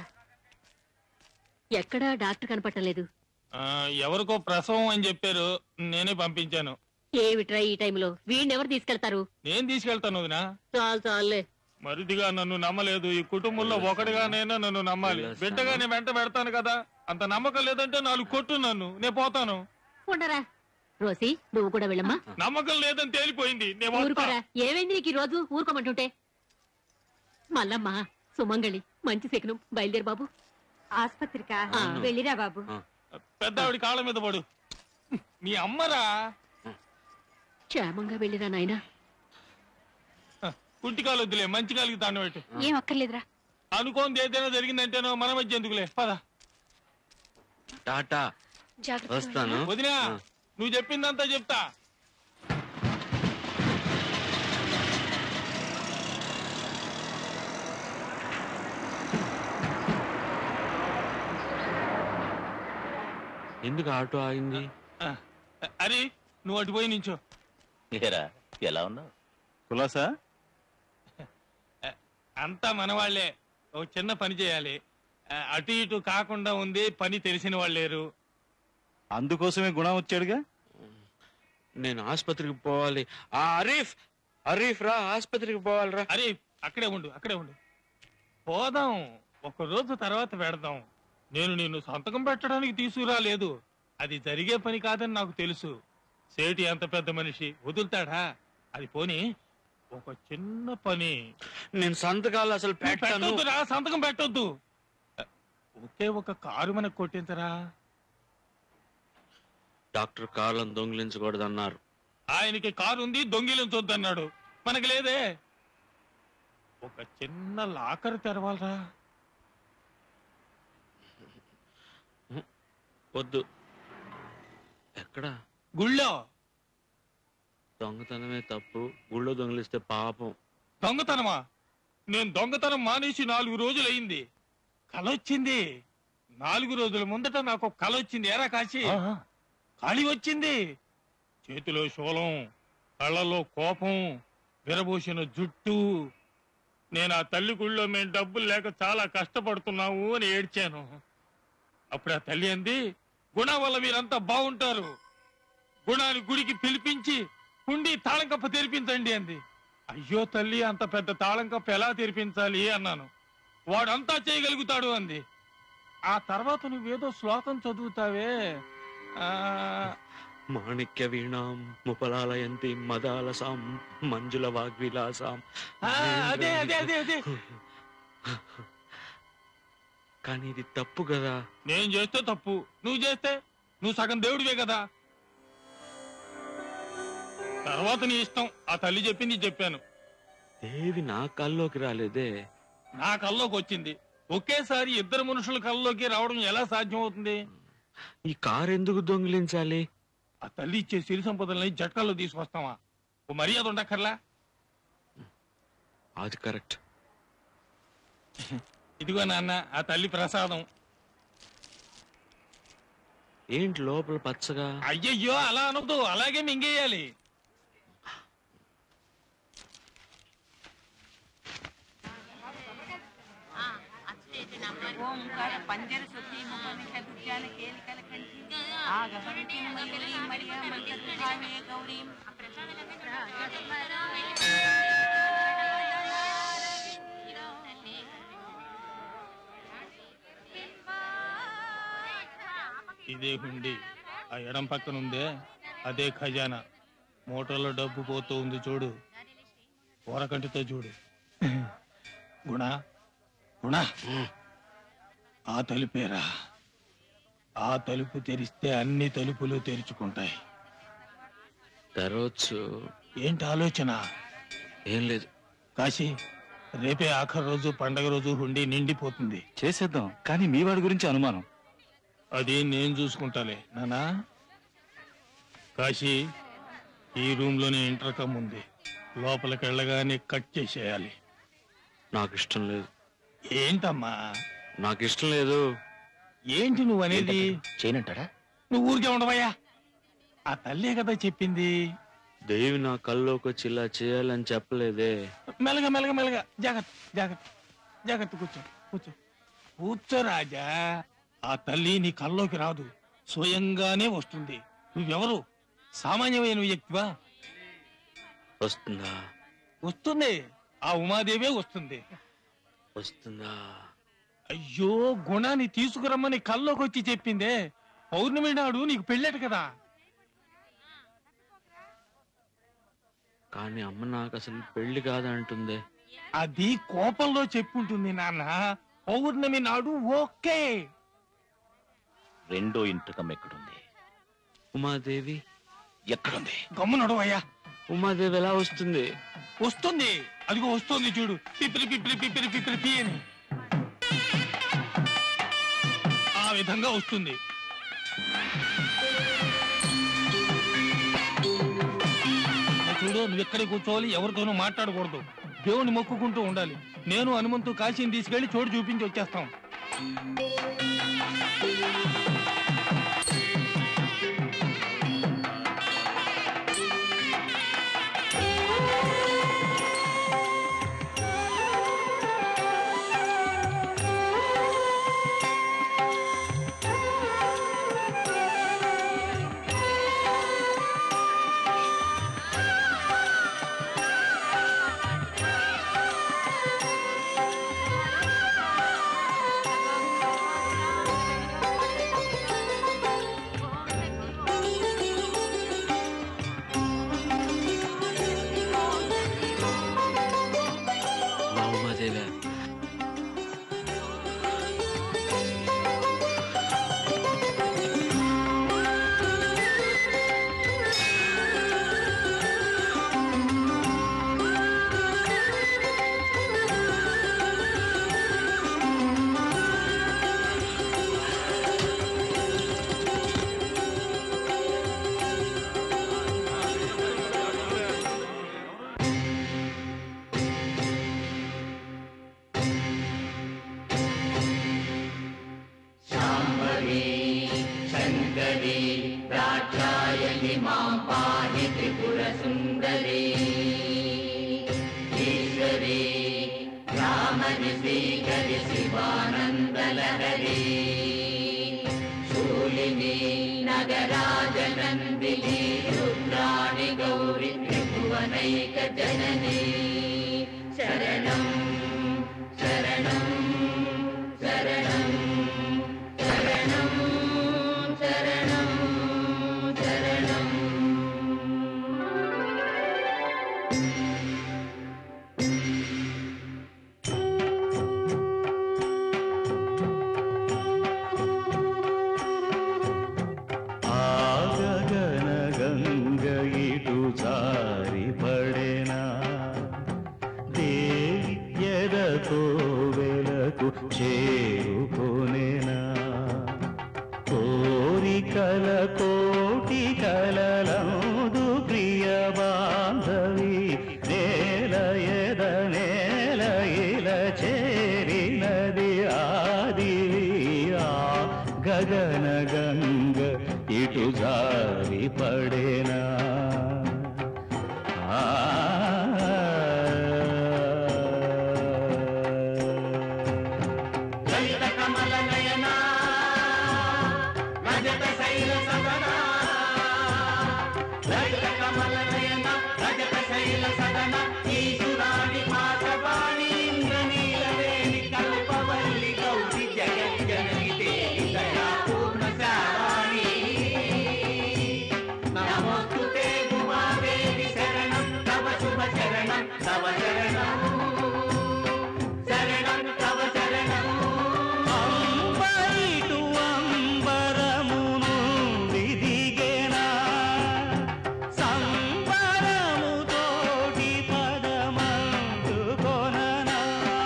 ఎక్కడా డాక్టర్ కనపట్టలేదు. ఎవరికో ప్రసవం అని చెప్పారు, నేనే పంపించాను. ఏమిట్రా ఈ టైంలో వీడినెవరు తీసుకెళ్తారు? నేను తీసుకెళ్తాను వదినా. చాలు చాలులే. మరిదిగా నన్ను నమ్మలేదు, ఈ కుటుంబంలో ఒకటిగానైనా నన్ను నమ్మాలి. బిడ్డగా నేను వెంట పెడతాను కదా, అంత నమ్మకం లేదంటే 4 కొట్టు నన్ను, నేను పోతాను. ఉండరా రోసి, నువ్వు కూడా వెళ్ళమ్మా. నమ్మకం లేదని తేలిపోయింది, నేను ఊరుకోరా. ఏమైంది నీకు ఈ రోజు? ఊరుకోమంటుంటే. మల్లమ్మ, సుమంగళి, మంచి శకునం. బయలుదేరు బాబు. ఆస్పత్రికా? వెళ్ళిరా బాబు. పెద్ద ఆవిడ కాళ్ళ మీద పడు. మీ అమ్మరా? క్షేమంగా వెళ్ళిరా నాయనా. కుంటికాలు వద్దులే, మంచి కాలికి తాను పెట్టు. ఏం అక్కర్లేదురా. అనుకోంది ఏదైనా జరిగిందంటేనో మన మధ్య ఎందుకులే, పద. టాటా, వస్తాను. వదినా, నువ్వు చెప్పిందంతా చెప్తా. ఎందుకు ఆటో ఆగింది? అరే, నువ్వు అటు పోయి నించో. ఎలా ఉన్నావు కులాసా? అంతా మనవాళ్లే. ఒక చిన్న పని చేయాలి. అటు ఇటు కాకుండా ఉంది, పని తెలిసిన వాళ్ళు లేరు. అందుకోసమే గుణ వచ్చాడుగా. నేను ఆసుపత్రికి పోవాలి. హరీఫ్ హరీఫ్ రా, ఆసుపత్రికి పోవాలిరా. హరీఫ్ అక్కడే ఉండు. పోదాం, ఒక రోజు తర్వాత పెడదాం. నేను నిన్ను సంతకం పెట్టడానికి తీసుకురాలేదు. అది జరిగే పని కాదని నాకు తెలుసు. సేటి అంత పెద్ద మనిషి వదులుతాడా? అది పోని ఒక చిన్న పని. నేను సంతకాలు అసలు పెట్టొద్దురా, సంతకం పెట్టొద్దు. ఒకే ఒక కారు మనకు కొట్టించరా. డాక్టర్ కార్లను దొంగిలించకూడదన్నారు. ఆయనకి కారు ఉంది, దొంగిలించొద్దన్నాడు. మనకి లేదే. ఒక చిన్న లాకర్ తెరవాలరా. వద్దు. ఎక్కడ? గుళ్ళో. దొంగతనమే తప్పు, గుళ్ళో దొంగిలిస్తే పాపం. దొంగతనమా? నేను దొంగతనం మానేసి 4 రోజులైంది. కలొచ్చింది. 4 రోజుల ముందట నాకు కలొచ్చింది. ఏరా కాశీ? ఖాళీ వచ్చింది. చేతిలో శూలం, కళ్ళలో కోపం, విరబూసిన జుట్టు. నేను ఆ తల్లి గుళ్ళో మేము డబ్బులు లేక చాలా కష్టపడుతున్నావు అని ఏడ్చాను. అప్పుడు ఆ తల్లి అంది, గుణ వల్ల మీరంతా బాగుంటారు. గుణాన్ని గుడికి పిలిపించి కుండి తాళం కప్ప తెరిపించండి అంది. అయ్యో తల్లి, అంత పెద్ద తాళం కప్ప ఎలా తెరిపించాలి అన్నాను. వాడంతా చేయగలుగుతాడు అంది. ఆ తర్వాత నువ్వేదో శ్లోకం చదువుతావే. మాణిక్య వీణాం ముపలాలయంతి మదాలసాం మంజుల వాగ్విలాసాం. అదే అదే అదే అదే. కానీ ఇది తప్పు కదా. నేను చేస్తే తప్పు, నువ్వు చేస్తే నువ్వు సగం దేవుడివే కదా. తర్వాత నీ ఇష్టం. ఆ తల్లి చెప్పింది చెప్పాను. దేవి నా కల్లోకి రాలేదే. నా కల్లోకి వచ్చింది. ఒకేసారి 2 మనుషుల కల్లోకి రావడం ఎలా సాధ్యం అవుతుంది? ఈ కారు ఎందుకు దొంగిలించాలి? ఆ తల్లి ఇచ్చే సిరి సంపదల్ని జట్కాల్లో తీసుకొస్తావా? ఓ మర్యాద ఉండక్కర్లా. అది కరెక్ట్. ఇదిగో నాన్న, ఆ తల్లి ప్రసాదం. ఏంటి లోపల పచ్చగా? అయ్యయ్యో అలా అనొద్దు, అలాగే మింగేయాలి. ఇదే హుండి. ఆ ఎడం పక్కన ఉందే అదే ఖజానా. మూటలో డబ్బు పోతూ ఉంది చూడు. ఓరకంటితో చూడు. గుణ గుణ, ఆ తలుపేరా. ఆ తలుపు తెరిస్తే అన్ని తలుపులు తెరుచుకుంటాయి. తెరవచ్చు. ఏంటి ఆలోచన? ఏం లేదు కాశీ, రేపే ఆఖరి రోజు, పండగ రోజు హుండీ నిండిపోతుంది. చేసేద్దాం, కానీ మీ వాడి గురించి అనుమానం. అది నేను చూసుకుంటాలే నానా. కాశీ, ఈ రూమ్ లోనే ఇంటర్కమ్ ఉంది. లోపలికి వెళ్ళగానే కట్ చేసేయాలి. నాకు ఇష్టం లేదు. ఏంటమ్మా? నాకు ఇష్టం లేదు. ఏంటి నువ్వు అనేది? చేయనంటాడా? నువ్వు ఊరికే ఉండవయ్యా. ఆ తల్లే కదా చెప్పింది. దేవి నా కల్లోకి వచ్చి ఇలా చేయాలని చెప్పలేదే. మెల్లగా మెల్లగా మెల్లగా. జాగ్రత్త జాగ్రత్త జాగ్రత్త. కూర్చో కూర్చో కూర్చో రాజా. ఆ తల్లి నీ కల్లోకి రాదు, స్వయంగానే వస్తుంది. నువ్వెవరు? సామాన్యమైన వ్యక్తివా? వస్తుందా? వస్తుంది. ఆ ఉమాదేవే వస్తుంది. వస్తుందా? అయ్యో, గుణాన్ని తీసుకురమ్మని కల్లోకి వచ్చి చెప్పిందే. పౌర్ణమి నాడు నీకు పెళ్ళేట కదా. కానీ అమ్మ నాకు అసలు పెళ్లి కాదంటుంది. అది కోపంలో చెప్పుంటుంది నాన్న. పౌర్ణమి నాడు ఓకే. రెండో ఇంటకం ఎక్కడుంది? ఉమాదేవి ఎక్కడుంది? గమ్మునడవయ్యా. ఉమాదేవి ఎలా వస్తుంది? వస్తుంది, అదిగో వస్తుంది చూడు. పిపిరి పిపిరి పిపిరి పిపిరి పి అని ఆ విధంగా వస్తుంది. చూడు, నువ్వు ఎక్కడికి కూర్చోవాలి, ఎవరితోనూ మాట్లాడకూడదు. దేవుని మొక్కుకుంటూ ఉండాలి. నేను హనుమంతు కాశీని తీసుకెళ్లి చోటు చూపించి వచ్చేస్తాం. మాం పాహి త్రిపుర సుందరీ ఈశ్వరీ రామని శ్రీకరి శివానందలహరీ శూలిని నగరాజనందిని రుద్రాణి గౌరి త్రిభువనైక జననీ శరణం శరణం శరణం శరణం శరణం శరణం. గగన గంగ ఇటు జారి పడేనా దేవి ఎదతో వెలకు చేరుకొనేనా కోరికల కోటి కలలందు ప్రియ బాంధవి నేల ఎద నేల ఇల చేరినది ఆదివి ఆ గగన గంగ ఇటు జారి పడేనా లలిత కమల నయన రజత శైల సదన లలిత కమల నయన రజత శైల సదన ఈశ్వరాణి పాశవాణి ఇంద్రనీలవేణి కల్పవల్లి గౌరి జగజ్జనని దేవి దయా పూర్ణ శావాణి నమోస్తుతే ఉమాదేవి శరణం తవ శుభ శరణం తవ శరణం శరణం తవ శరణం. అంబైటు అంబరమును దిదిగేనా సంబరము తోటి పదమందు కొననా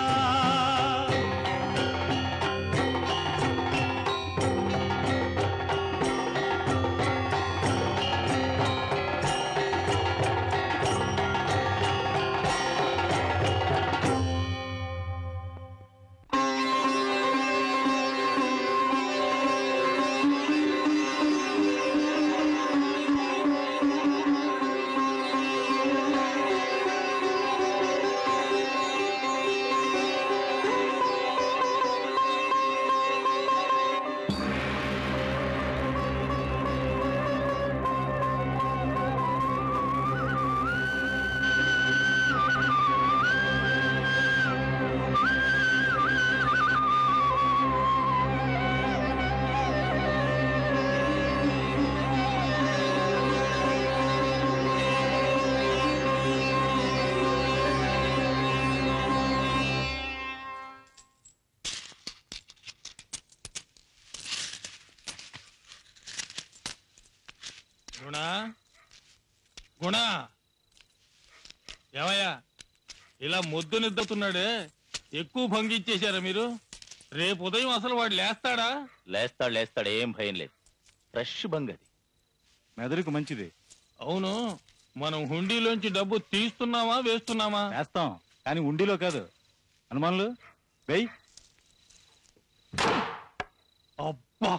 గుణా గుణా ఏమయ్యా ఇలా మొద్దు నిద్దుతున్నాడే ఎక్కువ భంగిచ్చేశారా మీరు? రేపు ఉదయం అసలు వాడు లేస్తాడా? లేస్తాడు ఏం భయం లేదు. ఫ్రెష్ బంగది మెదడుకు మంచిది. అవును, మనం హుండీలోంచి డబ్బు తీస్తున్నామా వేస్తున్నామా? వేస్తాం, కానీ ఉండిలో కాదు. అనుమానులు వెయ్యి. అబ్బా,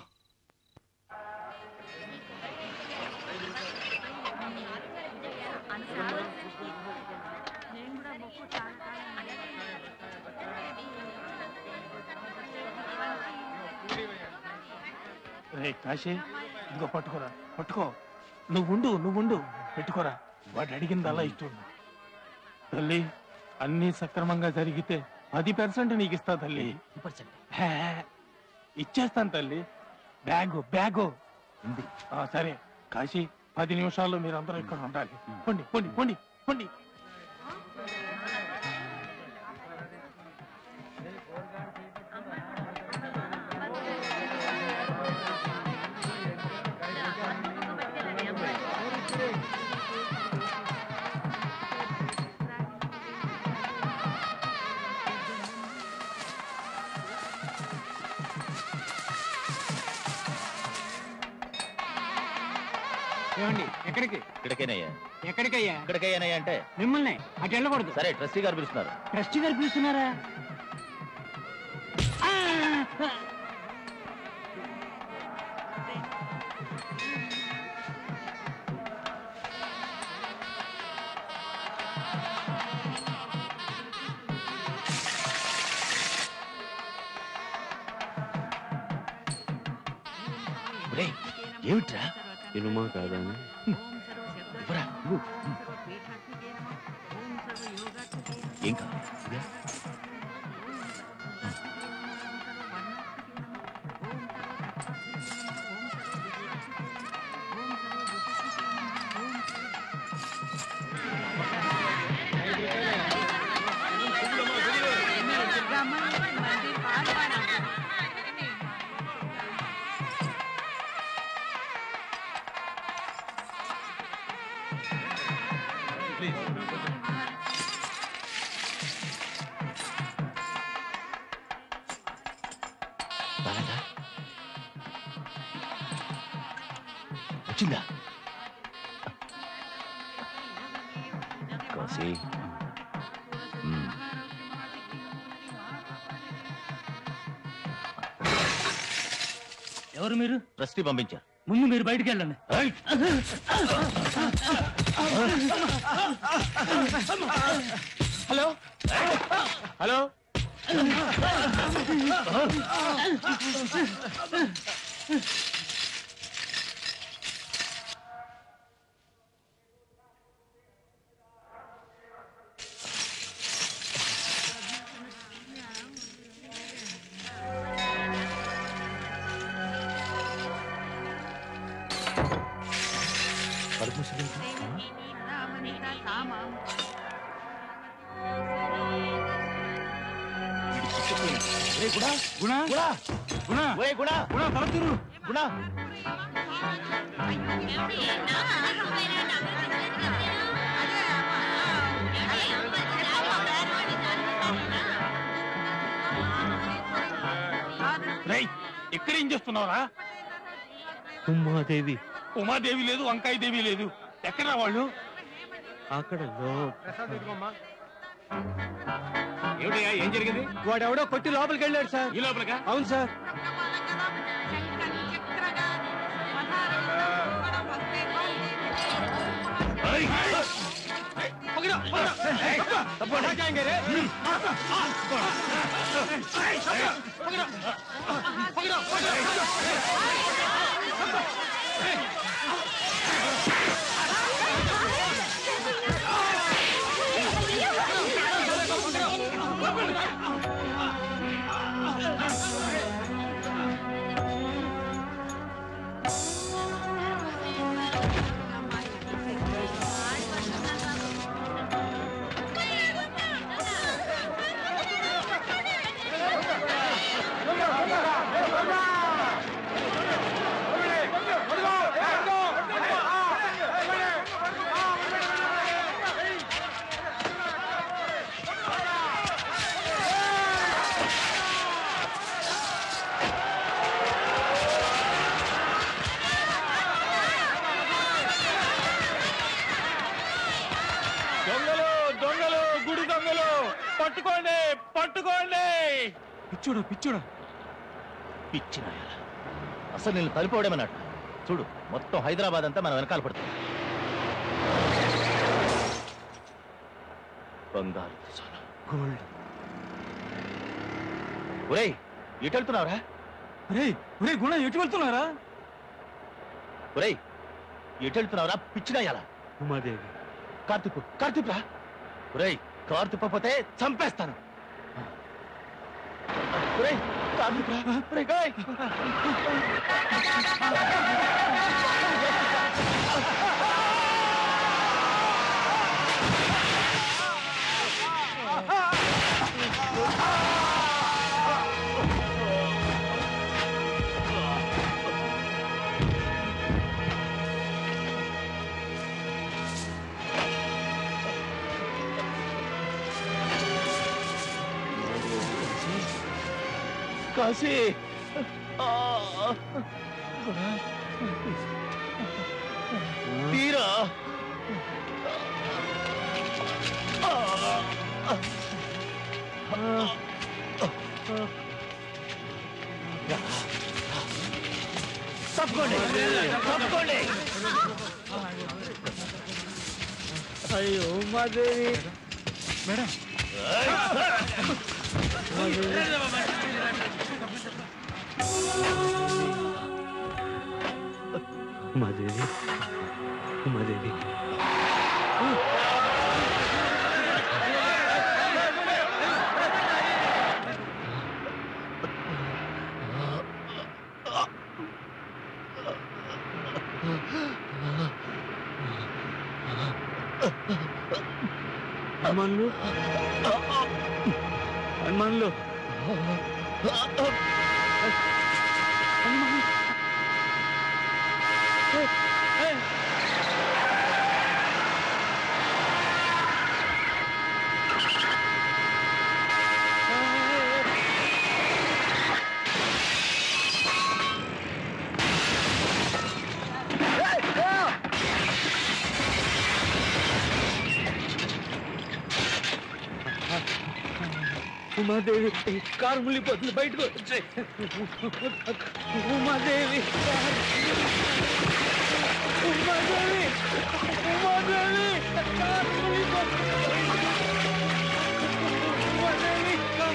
రే కాశీ, ఇదిగో పట్టుకోరా, పట్టుకో. నువ్వుండు పెట్టుకోరా. వాడు అడిగింది అలా ఇష్టం. తల్లి, అన్ని సక్రమంగా జరిగితే 10% నీకు ఇస్తా తల్లి. హే, ఇచ్చేస్తాను తల్లి. బ్యాగు సరే కాశీ, 10 నిమిషాల్లో మీరందరూ ఇక్కడ ఉండాలి. పొండి. ఏమండి, ఎక్కడికి? ఇక్కడికేనయ్యా. ఎక్కడికయ్యా? ఇక్కడికయ్యానయ్యా అంటే మిమ్మల్ని అటు వెళ్ళకూడదు. సరే, ట్రస్టీ గారు పిలుస్తున్నారు. ట్రస్టీ గారు పిలుస్తున్నారా? ఏమిట్రా ఇనుమా కాదా అని ఏం కాదు వచ్చిందా కాశీ ఎవరు మీరు? ట్రస్టీ పంపించారు. ముందు మీరు బయటికి వెళ్ళండి. హలో హలో ఎక్కడేం చేస్తున్నావురా? ఉమాదేవి. ఉమాదేవి లేదు, వంకాయ దేవి లేదు. ఎక్కడ వాళ్ళు? అక్కడ ఏమిటయ్యా, ఏం జరిగింది? వాడెవడో కొట్టి లోపలికి వెళ్ళాడు సార్. ఈ లోపలికా? అవును సార్. పట్టుకోండి, పట్టుకోండి. పిచ్చుడు పిచ్చుడు పిచ్చిన అసలు నేను తలిపోవడమన్నట్టు. చూడు, మొత్తం హైదరాబాద్ అంతా మన వెనకాల పడుతుంది. బంగారు గోల్డ్. ఒరేయ్, ఎటు వెళ్తున్నావురా? గుణ ఎటు వెళ్తున్నారా? ఒరేయ్, ఎటు వెళ్తున్నావురా? పిచ్చినాయాలా? ఉమాదేవి. కార్తిప్ రా. ఒరేయ్, కారు తిప్పపోతే చంపేస్తాను. ఒరేయ్, కార్తిప్ రా. ఒరేయ్, కాశీ. తీరా తప్పుకోండి, తప్పుకోండి. అయ్యో ఉమాదేవి. మేడం, ఉమాదేవి ఉమాదేవి హనుమాన్లు హనుమాన్లు ఉమాదేవి కారు ముళ్ళిపోతుంది బయటకు వచ్చాయి ఉమాదేవి ఉమాదేవి ఉమాదేవి కారు ముళ్ళిపోతుంది Umadevi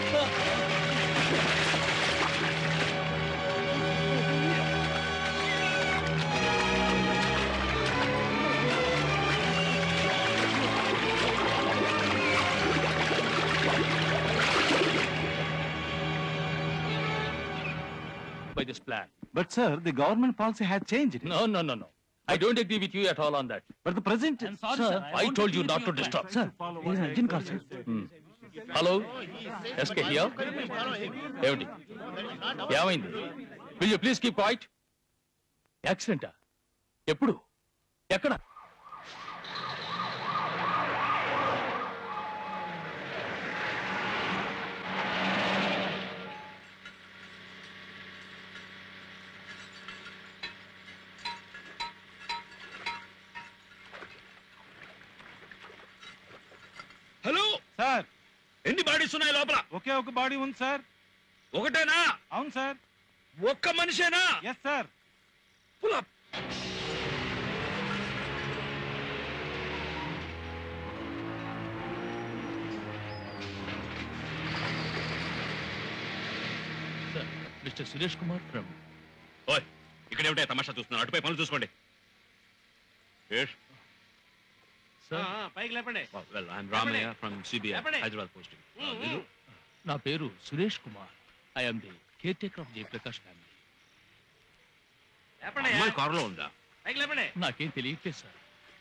by this plan. But sir, the government policy had changed. No. I don't agree with you at all on that. But the present... Sir, I told you not to disturb. Sir, he's an engine car, sir. Hello? SK here? ఏమిటి ఏమైంది? Will you please keep quiet? యాక్సిడెంటా? ఎప్పుడు? ఎక్కడ? Hello sir ఎన్ని bodies ఉన్నాయి లోపల? ఒకే ఒక body ఉంది sir. ఒకటేనా? అవును సార్. ఒక్క మనిషేనా? Yes sir. Pull up. Mister Suresh Kumar from ఓయ్ ఇక్కడ ఏమిటా తమాషా చూస్తున్నారు? అటుపై పనులు చూసుకోండి. పైకి లేపండి. Well, I'm Ramaya from CBI, Hyderabad posting. నా పేరు Suresh Kumar. I am the care taker of Jayaprakash family. అమ్మాయి కారులో ఉందా? పైకి లేపండి. నాకేం తెలియట్లేదు సార్.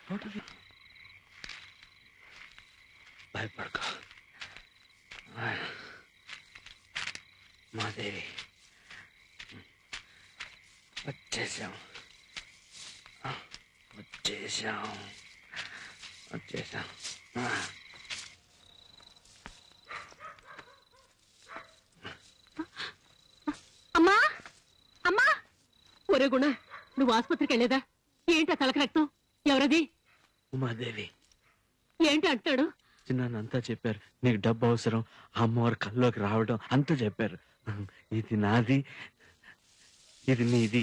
భయపడక మాదేవి వచ్చేసాం అమ్మా అమ్మా ఒరే గుణ నువ్వు ఆసుపత్రికి వెళ్ళేదా? ఏంటి ఆ తలక రక్తం? ఎవరది? ఉమాదేవి ఏంటి అంటాడు? చిన్నంతా చెప్పారు. నీకు డబ్బు అవసరం, అమ్మవారి కల్లోకి రావడం అంతా చెప్పారు. ఇది నాది, ఇది నీది.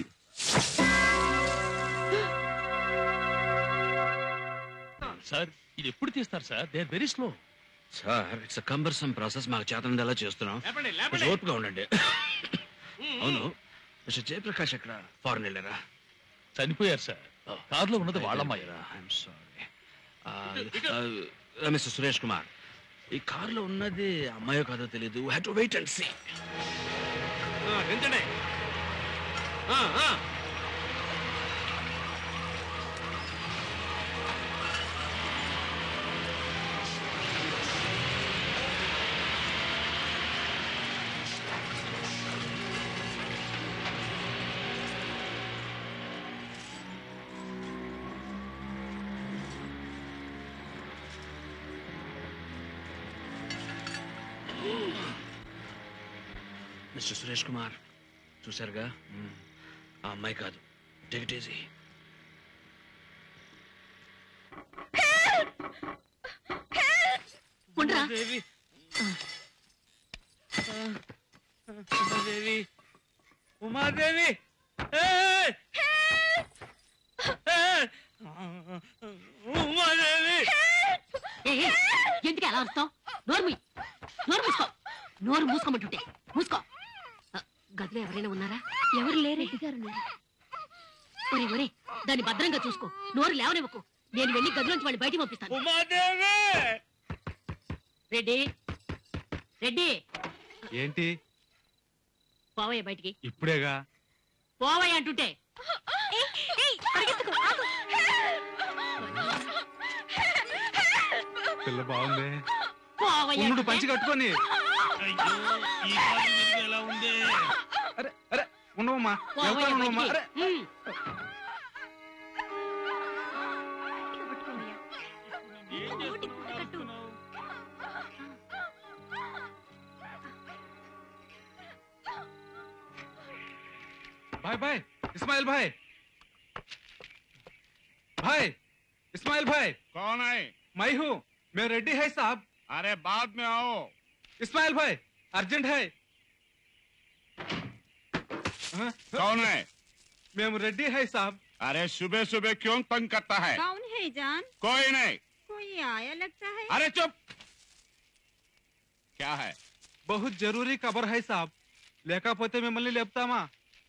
సార్ ఇది ఎప్పుడు తీస్తారు sir? They are very slow. Sir it's cumbersome process. మాకు చేతనందలా చేస్తున్నాం. కొంచెం ఓపికగా ఉండండి. అవును మిస్టర్ జయప్రకాష్ ఎక్కడ? ఫారెన్ వెళ్ళారా? చనిపోయారు సార్. కారులో ఉన్నది వాళ్ళమ్మాయరా. I'm sorry. Mister Suresh Kumar, ఈ కారులో ఉన్నది అమ్మాయో కాదో తెలియదు. We have to wait and see. Mister Suresh Kumar చూసారుగా, ఆ అమ్మాయి కాదు. Take it easy. Umadevi Umadevi Umadevi Umadevi ఎందుకు ఎలా వస్తావు? నోరు మూసుకో. నోరు మూసుకోమంటుంటే మూసుకో. గదిలో ఎవరైనా ఉన్నారా? ఎవరు లేరు. ఒరే ఒరే దాన్ని భద్రంగా చూసుకో, నోరు లేవనివ్వకు. నేను వెళ్ళి గదిలోంచి వాళ్ళు బయటికి పంపిస్తాను. రెడ్డి రెడ్డి ఏంటి? పోవయ్య బయటికి. ఇప్పుడేగా. పోవయ్య అంటుంటే. పిల్ల బాగుంది. పోవయ్య ఉండు, పంచి కట్టుకొని. ఎలా ఉంది? అరే అరే ఉండవమ్మా, వెళ్తాను ఉండవమ్మా. అరే भाई भाई इस्माइल भाई, भाई इस्माइल भाई। कौन है? मैं हूँ, मैं रेड्डी है साहब। अरे बाद में आओ। इस्माइल भाई अर्जेंट है। कौन है? मैं रेड्डी है साहब। अरे सुबह सुबह क्यों तंग करता है? कौन है जान? कोई नहीं। कोई आया लगता है। अरे चुप। क्या है? बहुत जरूरी खबर है साहब, लेकापोते मिम्मल्नि लेप्तामा।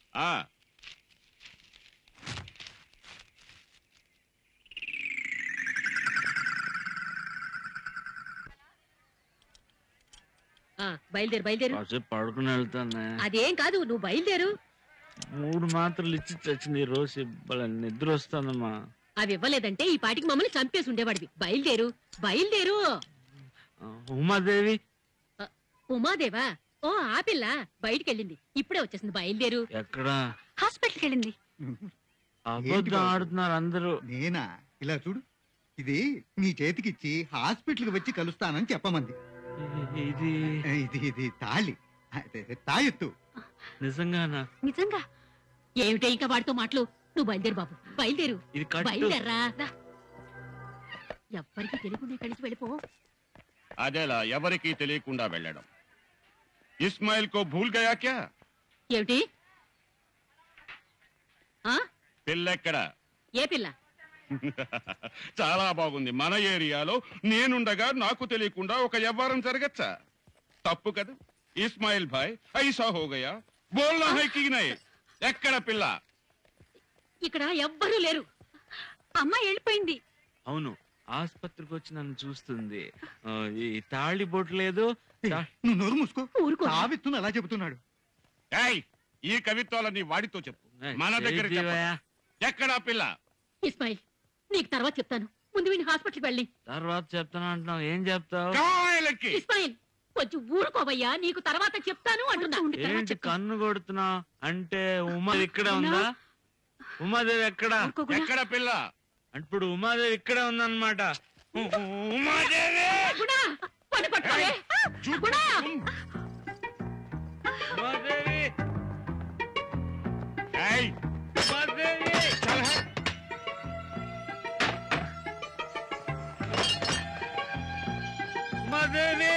బయలుదేరు బయలుదేరు. కాసేపు పడుకుని వెళ్తానే. అదేం కాదు, నువ్వు బయలుదేరు. 3 మాత్రలు ఇచ్చి చచ్చింది. ఈ రోజు నిద్ర వస్తుందమ్మా. అవి ఇవ్వలేదంటే ఈ పాటికి మమ్మల్ని చంపేసి ఉండేవాడివి. బయలుదేరు బయలుదేరు. ఉమాదేవి. ఉమాదేవా? ఓ ఆ పిల్ల బయటికి వెళ్ళింది, ఇప్పుడే వచ్చేసింది. బయలుదేరు. ఎక్కడా? హాస్పిటల్కి వెళ్ళింది. అబద్ధం ఆడుతున్నారు అందరూ. నేనా? ఇలా చూడు, ఇది నీ చేతికిచ్చి హాస్పిటల్కి వచ్చి కలుస్తానని చెప్పమంది. ఇది ఇది ఇది తాళి, తాయెత్తు. నిజంగానా? నిజంగా. ఏమిటే ఇంకా వాడితో మాటలు? నువ్వు బయలుదేరు బాబు, బయలుదేరు. ఇది కట్టు. బయలుదేర్రా. ఎవ్వరికి తెలియకుండా ఇక్కడి నుంచి వెళ్ళిపో. అదేలా ఎవరికి తెలియకుండా వెళ్ళడం. ఇస్మాయిల్ కో భూల్ గయా క్యా? ఏమిటి? పిల్లెక్కడ? ఏ పిల్ల? చాలా బాగుంది. మన ఏరియాలో నేనుండగా నాకు తెలియకుండా ఒక వ్యవహారం జరగచ్చా? తప్పు కదా ఇస్మాయిల్ భాయ్. ఐసా హో గయా, బోల్నా హై కి నై. ఎక్కడ పిల్ల? ఇక్కడ ఎవ్వరూ లేరు. అమ్మ వెళ్ళిపోయింది. అవును, ఆసుపత్రికి వచ్చి నన్ను చూస్తుంది. ఈ తాళి బొట్టు లేదు. నువ్వు నోరు మూసుకో. తావెత్తును అలా చెబుతున్నాడు. ఈ కవిత్వాలని వాడితో చెప్పు, మన దగ్గర ఎక్కడా పిల్ల? ఇస్మాయిల్, నీకు తర్వాత చెప్తాను, ముందు వీడిని హాస్పిటల్కి వెళ్ళి. తర్వాత చెప్తాను అంటున్నావు, ఏం చెప్తావు? ఇస్మాయిల్ కొంచెం ఊరుకోవయ్యా, నీకు తర్వాత చెప్తాను అంటున్నా. ఏంటి కన్ను కొడుతున్నావు? అంటే ఉమా ఇక్కడే ఉందా? ఉమాదేవి ఎక్కడ? ఎక్కడ పిల్ల? ఇప్పుడు ఉమాదేవి ఇక్కడే ఉందన్నమాట. ఉమాదేవి! ఉమాదేవి! ఉమాదేవి!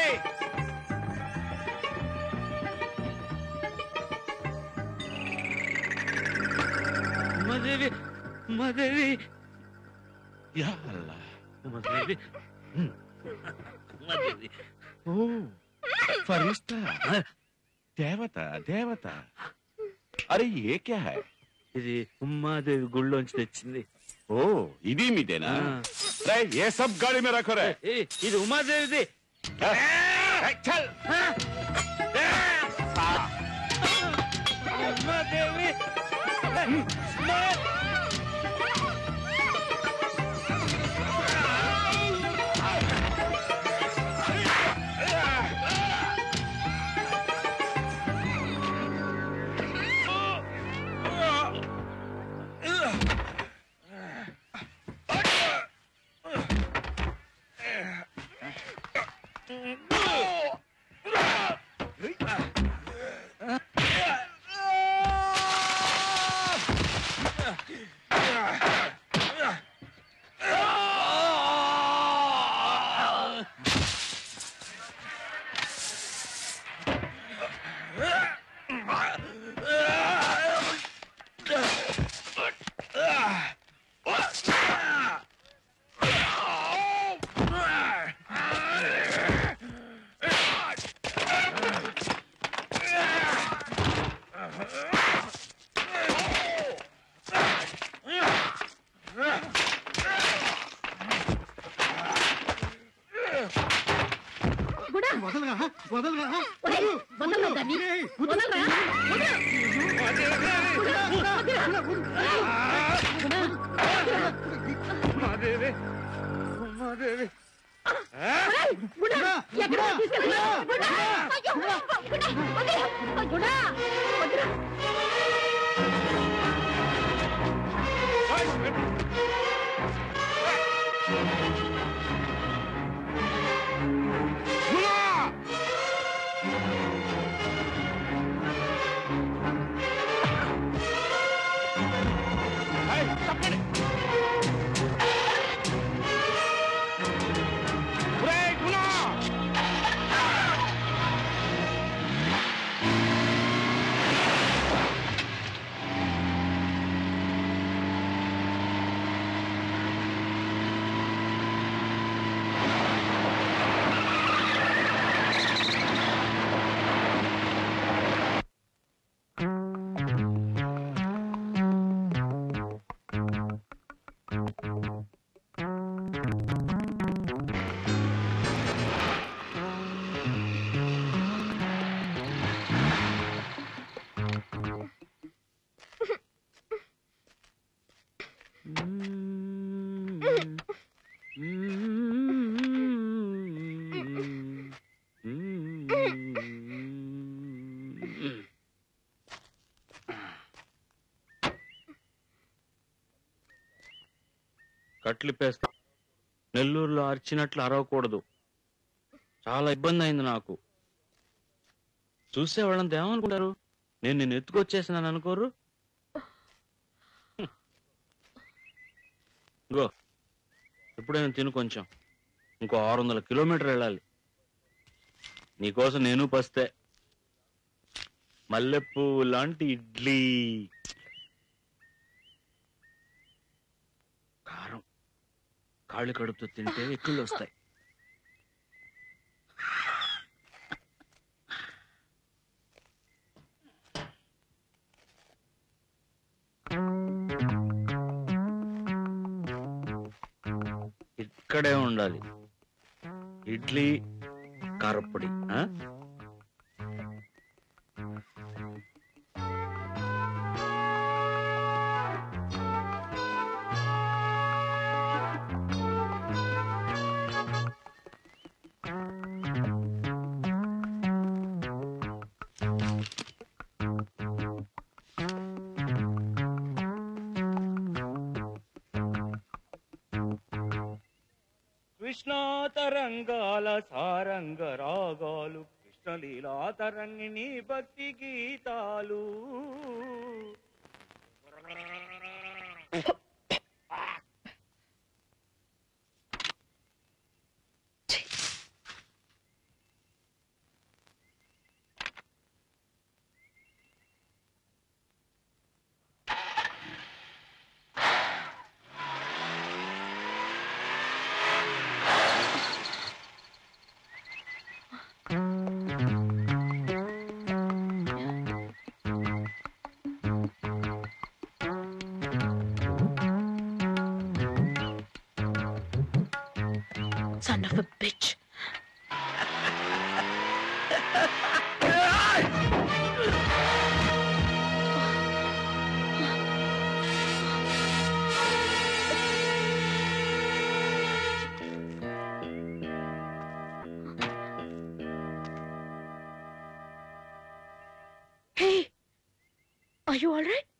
ఉమాదేవి! ఉమాదేవి! యా అల్లా! ఉమాదేవి! ఉమాదేవి! ఓ ఫరిష్తా, దేవత దేవత. అరే ఏ క్యా హై? ఇది ఉమాదేవి గుళ్ళోంచి తెచ్చింది. ఓ ఇది మీదేనా? రే ఏ సబ్ గాడి మే రఖో రే. ఇది ఉమాదేవిది. చల్. ఉమాదేవి! కట్లిప్పేస్తా. నెల్లూరులో అరిచినట్లు అరవకూడదు. చాలా ఇబ్బంది అయింది నాకు. చూసేవాళ్ళంతా ఏమనుకుంటారు? నేను నిన్ను ఎత్తుకొచ్చేసినాను అనుకోరు? ఇంకో ఎప్పుడైనా తిను కొంచెం. ఇంకో 600 కిలోమీటర్ వెళ్ళాలి. నీకోసం నేను పస్తే. మల్లెపూ లాంటి ఇడ్లీ, కారం కాళ్ళు కడుపుతో తింటే ఎక్కుళ్ళు వస్తాయి. ఇక్కడే ఉండాలి. ఇడ్లీ కారప్పొడి. కృష్ణా తరంగాల సారంగ రాగాలు, కృష్ణలీలా తరంగిణి భక్తి గీతాలు. Son of a bitch. Hey, are you all right?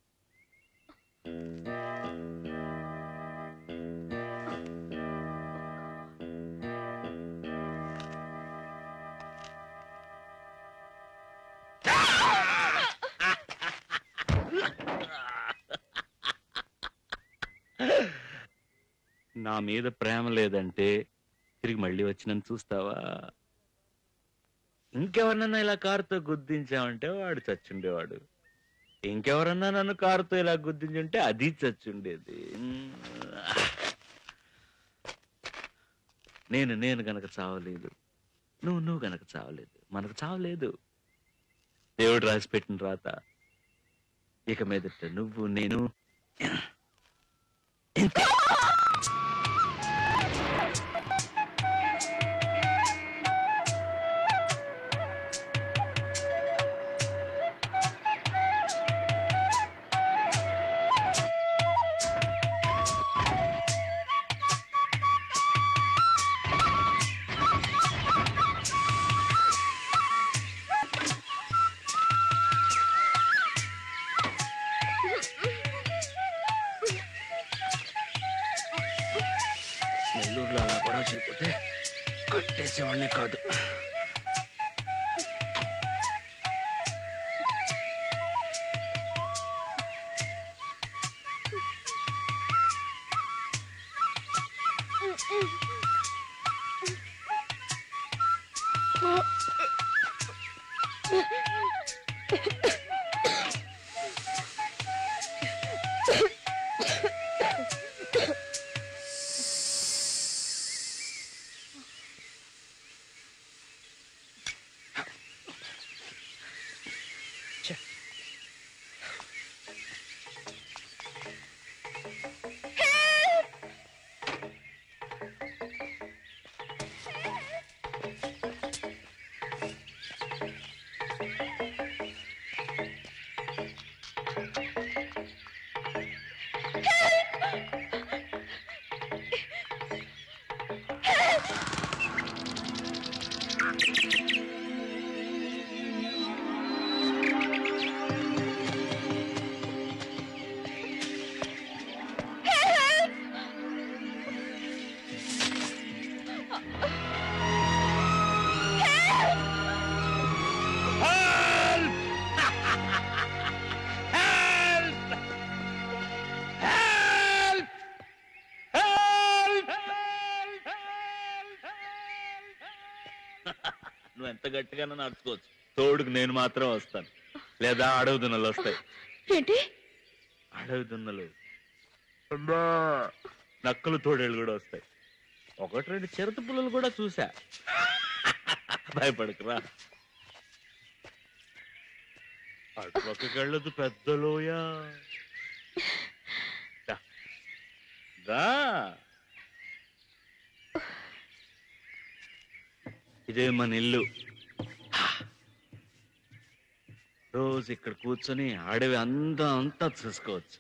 నా మీద ప్రేమ లేదంటే తిరిగి మళ్ళీ వచ్చి నన్ను చూస్తావా? ఇంకెవరన్నా ఇలా కారుతో గుద్దించామంటే వాడు చచ్చుండేవాడు. ఇంకెవరన్నా నన్ను కారుతో ఇలా గుద్దించుంటే అది చచ్చుండేది. నేను గనక చావలేదు, నువ్వు గనక చావలేదు, మనకు చావలేదు. దేవుడు రాసి పెట్టిన రాత. ఇక మీదట నువ్వు నేను చేసేవాడినే కాదు. నువ్వు ఎంత గట్టిగానో నడుచుకోవచ్చు, తోడుకు నేను మాత్రం వస్తాను, లేదా అడవి దున్నలు వస్తాయి. ఏంటి? అడవి దున్నలు, నక్కలు తోడేళ్ళు కూడా వస్తాయి. 1-2 చిరుత పుల్లలు కూడా చూసా. భయపడకురా. అటుపక్కకి వెళ్ళదు, పెద్దలోయ. ఇదే మన ఇల్లు. రోజు ఇక్కడ కూర్చొని అడవి అంతా చూసుకోవచ్చు.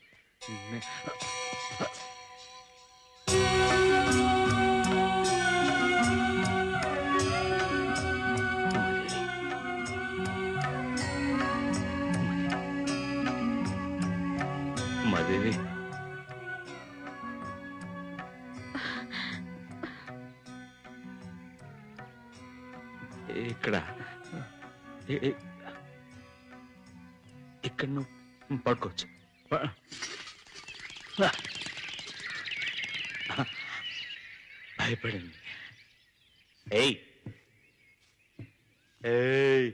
మదేవి, ఇక్కడ ఇక్కడ నువ్వు పడుకోవచ్చు. భయపడింది. ఏయ్ ఏయ్,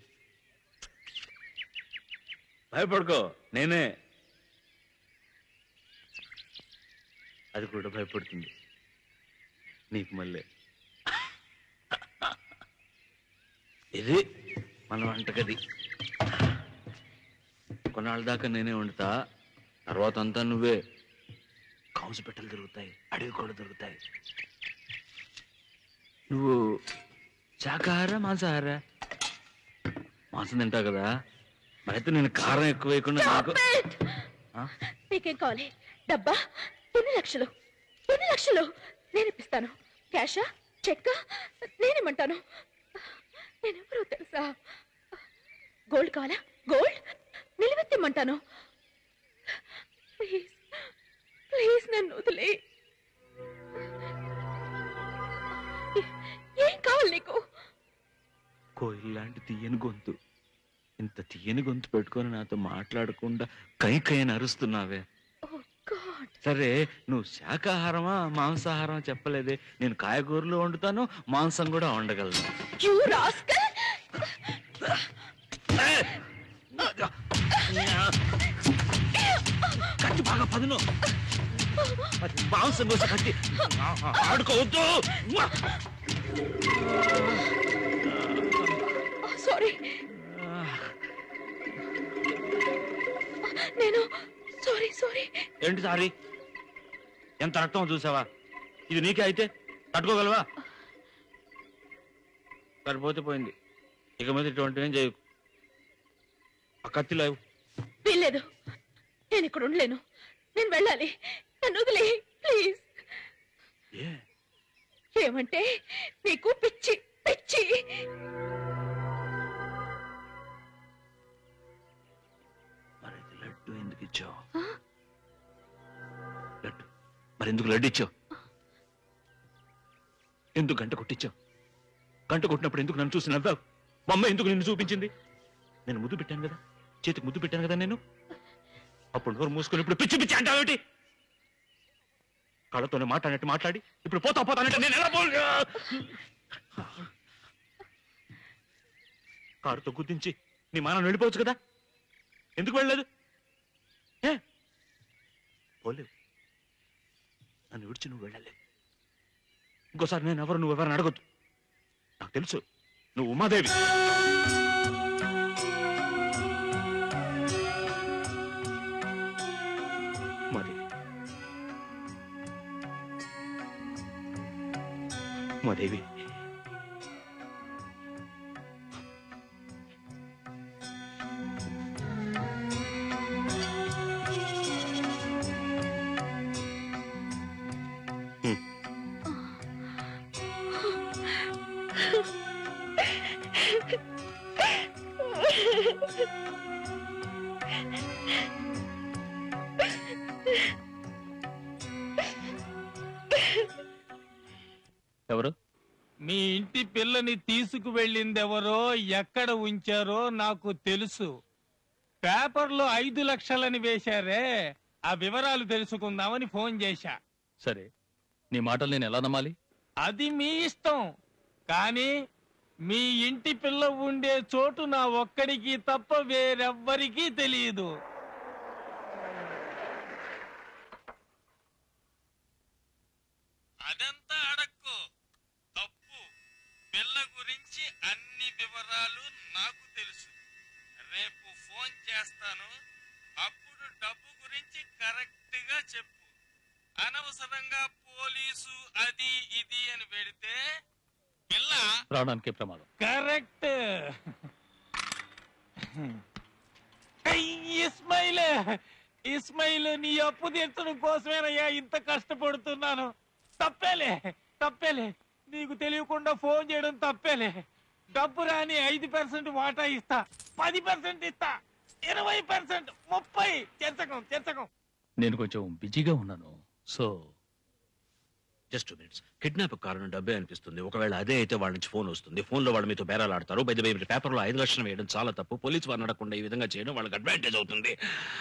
భయపడుకో, నేనే. అది కూడా భయపడుతుంది నీకు. మళ్ళీ ఇది మన వంటగది. కొన్నాళ్ళ దాకా నేనే వండుతా, తర్వాత అంతా నువ్వే. కౌసు పెట్టలు దొరుకుతాయి, అడవి కూడా దొరుకుతాయి. నువ్వు శాకాహార మాంసాహారా? మాంసం తింటావు కదా, మరైతే నేను కారం ఎక్కువ వేయకుండా నాకు. నీకేం కావాలి? డబ్బా? ఎన్ని లక్షలు? ఎన్ని లక్షలు? నేను ఇప్పిస్తాను. క్యాషా, చెక్కా? నేనేమంటాను? నేనెవరో తెలుసా? గోల్డ్ కావాలా? గోల్డ్ నిలబెత్తిమ్మంటాను. ప్లీజ్ ప్లీజ్ నన్ను వదిలే. ఏం కావాలి నీకు? కోయిల్లాంటి తీయని గొంతు, ఇంత తీయని గొంతు పెట్టుకొని నాతో మాట్లాడకుండా కైకైన అరుస్తున్నావే. సరే, నువ్వు శాకాహారమా మాంసాహారమా చెప్పలేదే. నేను కాయగూరలు వండుతాను, మాంసం కూడా వండగలను. కత్తి బాగా పదును, మాంసం కోసం కత్తి ఆడుకోవద్దు. సారీ, నేను సారీ సారీ. ఏంటి సారీ? ఎంత రక్తం చూసావా? ఇది నీకే అయితే తట్టుకోగలవా? సరిపోతే పోయింది, ఇక మీద ఇటువంటి ఏం చేయకు. ఆ కత్తి లేవు. వీల్లేదు, నేను ఇక్కడ ఉండలేను. నేను వెళ్ళాలి, నన్ను వదిలే ప్లీజ్. ఏమంటే నీకు పిచ్చి పిచ్చి. లడ్డు ఎందుకు ఇచ్చావు? లడ్డు మరి ఎందుకు లడ్డు ఇచ్చావు? ఎందుకు గంట కొట్టించావు? కంట కొట్టినప్పుడు ఎందుకు నన్ను చూసి నవ్వావు? మా అమ్మ ఎందుకు నిన్ను చూపించింది? నేను ముద్దు పెట్టాను కదా, చేతికి ముద్దు పెట్టాను కదా నేను. అప్పుడు నోరు మూసుకొని ఇప్పుడు పిచ్చి పిచ్చి అంటావేంటి? కళ్ళతోనే మాట్లాడినట్టు మాట్లాడి ఇప్పుడు పోతానంటే నేను ఎలా పోలే? కారుతో గుర్తించి నీ మానం వెళ్ళిపోవచ్చు కదా, ఎందుకు వెళ్ళలేదు? పోలేవు, నన్ను విడిచి నువ్వు వెళ్ళలేదు. ఇంకోసారి నేను నువ్వెవరిని అడగొద్దు. నాకు తెలుసు నువ్వు ఉమాదేవి. ఉమాదేవి, ఎవరు? మీ ఇంటి పిల్లని తీసుకువెళ్ళిందెవరో ఎక్కడ ఉంచారో నాకు తెలుసు. పేపర్లో 5 లక్షలని వేశారే, ఆ వివరాలు తెలుసుకుందామని ఫోన్ చేశా. సరే, నీ మాటలు నేను ఎలా నమ్మాలి? అది మీ ఇష్టం, కానీ మీ ఇంటి పిల్ల ఉండే చోటు నా ఒక్కడికి తప్ప వేరెవ్వరికీ తెలియదు. అదంతా అడక్కు, తప్పు. పిల్ల గురించి అన్ని వివరాలు నాకు తెలుసు. రేపు ఫోన్ చేస్తాను, అప్పుడు డబ్బు గురించి కరెక్ట్ గా చెప్పు. అనవసరంగా పోలీసు అది ఇది అని పెడితే పిల్ల ప్రాణానికి ప్రమాదం. కరెక్ట్. ఇస్మాయిల్, నీ అప్పు తీర్చడం కోసమేనయ్యా ఇంత కష్టపడుతున్నాను. తప్పేలే, నీకు తెలియకుండా ఫోన్ చేయడం తప్పేలే. డబ్బు రాని 5% వాటా ఇస్తా, 10% ఇస్తా, 20%, 30%. చేర్చకం. నేను కొంచెం బిజీగా ఉన్నాను. So just 2 minutes. కిడ్నాప్ కారణం డబ్బే అనిపిస్తుంది. ఒకవేళ అదే అయితే వాళ్ళ నుంచి ఫోన్ వస్తుంది. ఫోన్ లో వాళ్ళు మీతో బేరాలు ఆడతారు. పేపర్ లో 5 లక్షలు వేయడం చాలా తప్పు. పోలీసు వారిని అడగకుండా ఈ విధంగా చేయడం వాళ్ళకి అడ్వాంటేజ్ అవుతుంది.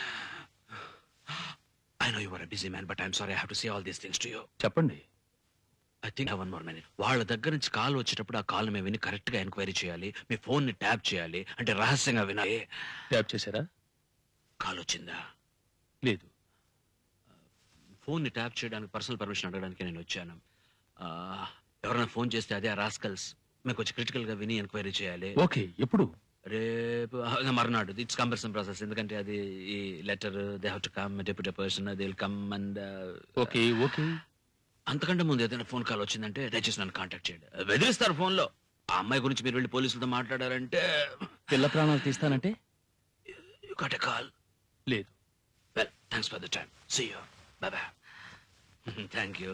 I know you are a busy man, but I'm sorry I have to say all these things to you. చెప్పండి. I think I have one more minute. వాళ్ళ దగ్గర నుంచి కాల్ వచ్చేటప్పుడు ఆ కాల్ మేము విని కరెక్ట్ గా ఎంక్వైరీ చేయాలి. మీ ఫోన్ ని ట్యాప్ చేయాలి, అంటే రహస్యంగా వినాలి. ట్యాప్ చేశారా? కాల్ వచ్చిందా? లేదు. ఫోన్ ని ట్యాప్ చేయడానికి పర్సనల్ పర్మిషన్ అడగడానికి నేను వచ్చాను. ఎవరైనా ఫోన్ చేస్తే అదే రాస్కల్స్. మేము కొంచెం క్రిటికల్ గా విని ఎంక్వైరీ చేయాలి. ఓకే, ఎప్పుడు? రేపు మర్నాడు. ఇట్స్ కంపల్సరీ ప్రాసెస్, ఎందుకంటే అది ఈ letter they have to come, deputy person they will come and okay. అంతకంటే ముందు ఏదైనా ఫోన్ కాల్ వచ్చిందంటే దయచేసి నన్ను కాంటాక్ట్ చేయండి. బెదిరిస్తారు ఫోన్ లో. ఆ అమ్మాయి గురించి మీరు వెళ్ళి పోలీసులతో మాట్లాడారంటే పిల్ల ప్రాణాలు తీస్తానంటే యు గాట్ ఎ కాల్. లేదు. Well, thanks for the time. See you. Bye bye. Thank you.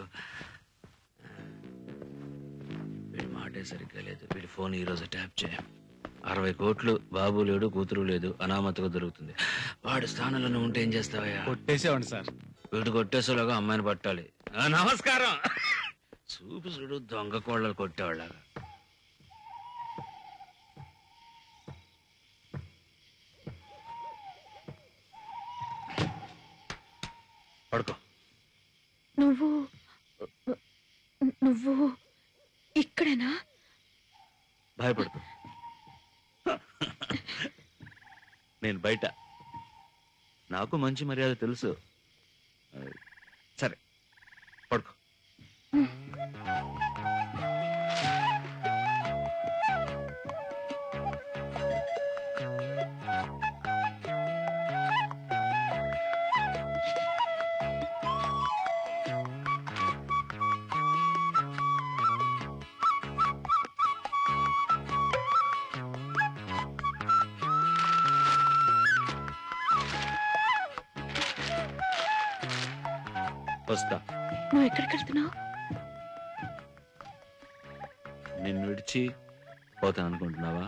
వీడి మాటే సరిగ్గా లేదు. వీడి ఫోన్ ఈ రోజు ట్యాప్ చేయ. 60 కోట్లు, బాబు లేడు, కూతురు లేదు, అనామతిగా దొరుకుతుంది. వాడి స్థానంలో ఉంటే ఏం చేస్తావయ్యా? కొట్టేసేవాడి సార్. వీడు కొట్టేసేలాగా అమ్మాయిని పట్టాలి. నమస్కారం. చూపు చూడు, దొంగ కోళ్ళలు కొట్టేవాళ్ళగా. పడుకో. నువ్వు ఇక్కడేనా? భయపడుకో, నేను బయట. నాకు మంచి మర్యాద తెలుసు. సరే, పడుకో. వస్తా. నువ్వు ఎక్కడికి వెళ్తున్నావు? నిన్ను విడిచి పోతాను అనుకుంటున్నావా?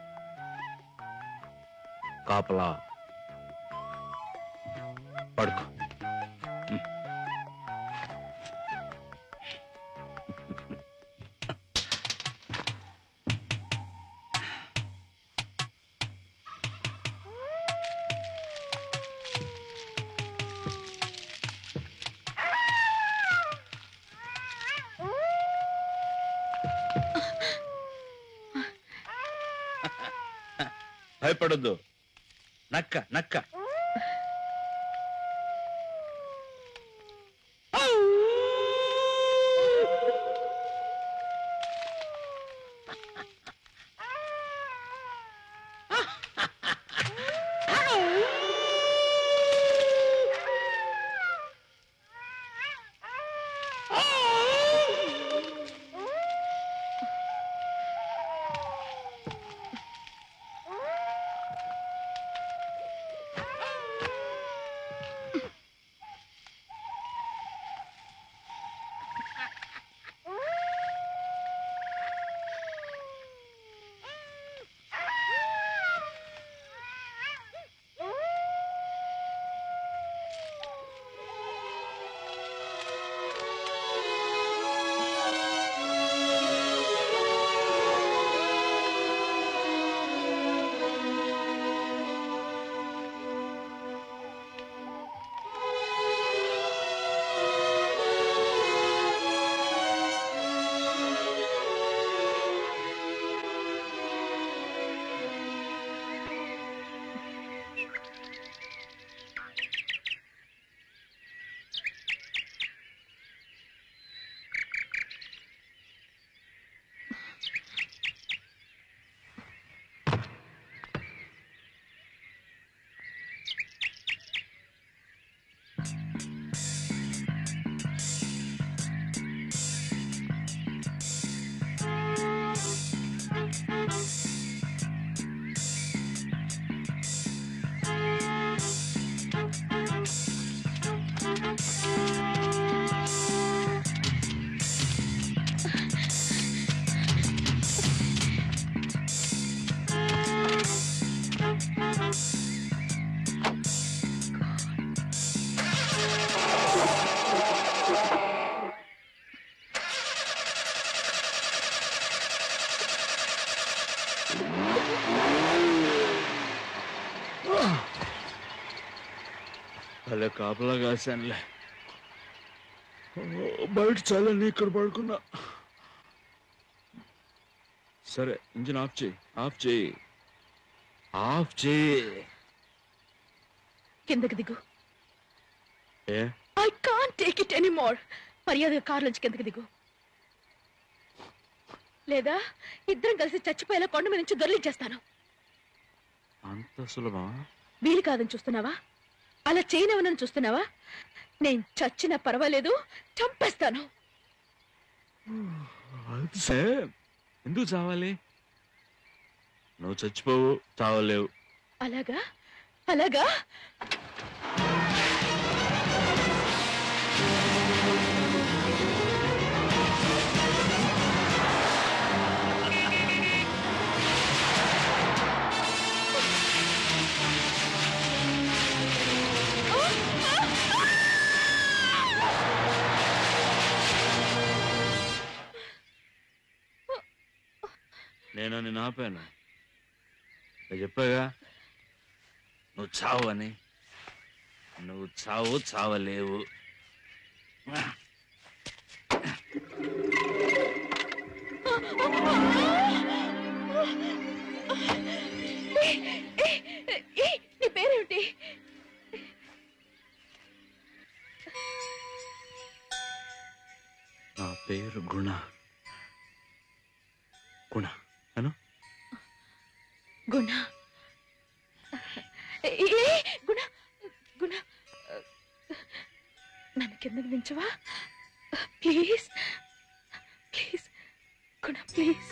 కాపలా. పడుకో. భయపడొద్దు. నక్క నక్క. అలా కాపలా కాశానులే. బయట చాలని ఇక్కడ పడుకున్నా. సరే ఇంజిన్ ఆఫ్ చేయి, ఆఫ్ చేయి, ఆఫ్ చేయి. కిందకి దిగు. ఏ I can't take it anymore. మర్యాదగా కారు నుంచి కిందకి దిగు, లేదా ఇద్దరం కలిసి చచ్చిపోయేలా కొండ మీద నుంచి దొరికించేస్తాను. అంత సులభమా? వీలు కాదని చూస్తున్నావా? అలా చేయనవనని చూస్తున్నావా? నేను చచ్చినా పర్వాలేదు, చంపేస్తాను. ఎందుకు చావాలి? నువ్వు చచ్చిపోవు, చావలేవు. అలాగా అలాగా. నేను నిన్ను ఆపాను. నేను చెప్పాగా నువ్వు చావు అని. నువ్వు చావు, చావలేవు. నీ పేరేమిటి? నా పేరు గుణ. గుణ అను. గుణ గుణ గుణ, నన్ను కిందకి దించవా ప్లీజ్? Please Guna, please.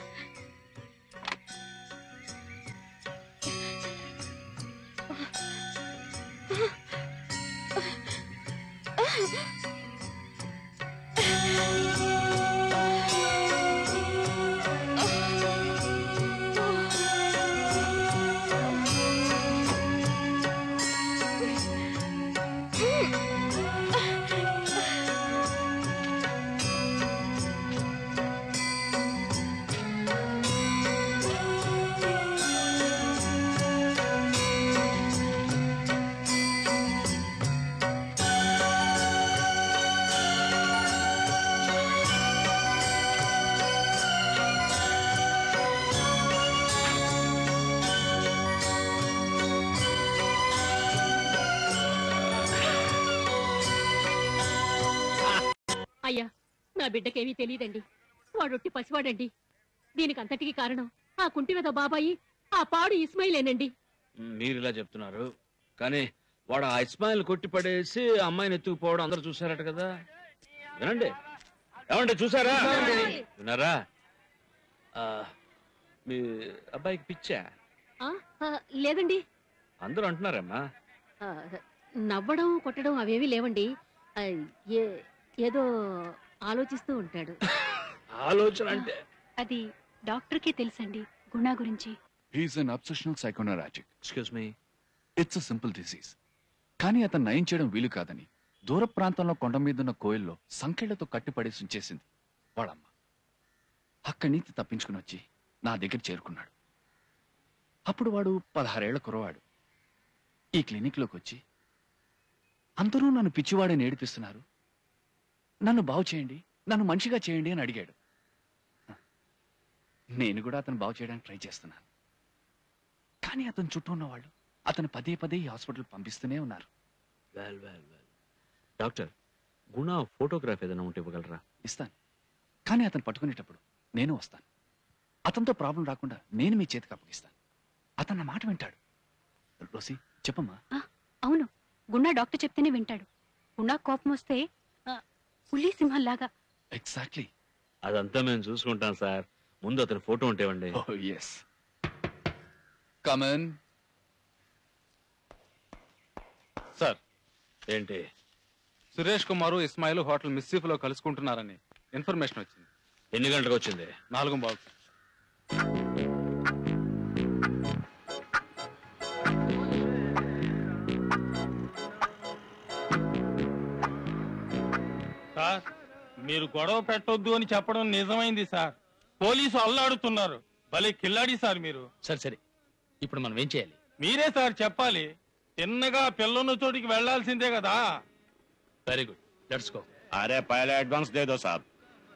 అయ్యా, నా బిడ్డకేమీ తెలియదండి. వాడొట్టి పసివాడండి. దీనికి అంతటికి కారణం ఆ కుంటివేద బాబాయి, ఆ పాడు ఇస్మాయిలేనండి. మీరు ఇలా చెప్తున్నారు, కానీ వాడు ఆ ఇస్మాయిల్ కొట్టి పడేసి అమ్మాయిని ఎత్తుకుపోవడం అందరూ చూసారట కదా. వినండి, ఏమంటే చూసారా? విన్నారా? మీ అబ్బాయికి పిచ్చా? లేదండి. అందరూ అంటున్నారమ్మా. ఆ, నవ్వడం కొట్టడం అవేవి లేవండి. ఆ, ఏదో ఆలోచిస్తూ ఉంటాడు. ఆలోచన అంటే అది డాక్టర్కే తెలుసండి గుణ గురించి. He's an obsessional psychoneurotic. Excuse me. It's a simple disease. కానీ అతను నయం చేయడం వీలు కాదని దూర ప్రాంతంలో కొండ మీదున్న కోయిల్లో సంకెళ్లతో కట్టిపడేసి ఉంచేసింది వాళ్ళమ్మ. అక్కడి నుంచి తప్పించుకుని వచ్చి నా దగ్గర చేరుకున్నాడు. అప్పుడు వాడు 16 ఏళ్ల కురవాడు. ఈ క్లినిక్లోకి వచ్చి అందరూ నన్ను పిచ్చివాడని ఏడిపిస్తున్నారు, నన్ను బాగు చేయండి, నన్ను మనిషిగా చేయండి అని అడిగాడు. నేను కూడా అతను బాగు చేయడానికి ట్రై చేస్తున్నాను. కానీ అతని చుట్టూ ఉన్న వాళ్ళు అతను పదే పదే ఈ హాస్పిటల్ పంపిస్తూనే ఉన్నారు. డాక్టర్, గుణ ఫోటోగ్రాఫ్ ఏదైనా ఉంటే ఇవ్వగలరా? ఇస్తాను, కానీ అతను పట్టుకునేటప్పుడు నేను వస్తాను. అతనితో ప్రాబ్లం రాకుండా నేను మీ చేతికి అప్పగిస్తాను. అతను నా మాట వింటాడు. రోసి, చెప్పమ్మా. అవును, గుణ డాక్టర్ చెప్తేనే వింటాడు. గుణ కోపం వస్తే పులి సింహంలాగా. ఎగ్జాక్ట్లీ. అదంతా మేము చూసుకుంటాం సార్. ముందు అతని ఫోటో ఉంటే ఇవ్వండి. Yes, come on. సార్, ఏంటి? సురేష్ కుమారు ఇస్మాయిల్ హోటల్ మిస్సీఫ్ లో కలుసుకుంటున్నారని ఇన్ఫర్మేషన్ వచ్చింది. ఎన్ని గంటలకు వచ్చింది? 4:15. సార్, మీరు గొడవ పెట్టొద్దు అని చెప్పడం నిజమైంది సార్. పోలీసు అల్లాడుతున్నారు. భలే కిల్లాడి సార్ మీరు. సరే సరే, ఇప్పుడు మనం ఏం చేయాలి? మీరే సార్ చెప్పాలి. తిన్నగా పిల్లన్న చోటికి వెళ్లాల్సిందే కదా. Very good, let's go. अरे पहले एडवांस दे दो साहब.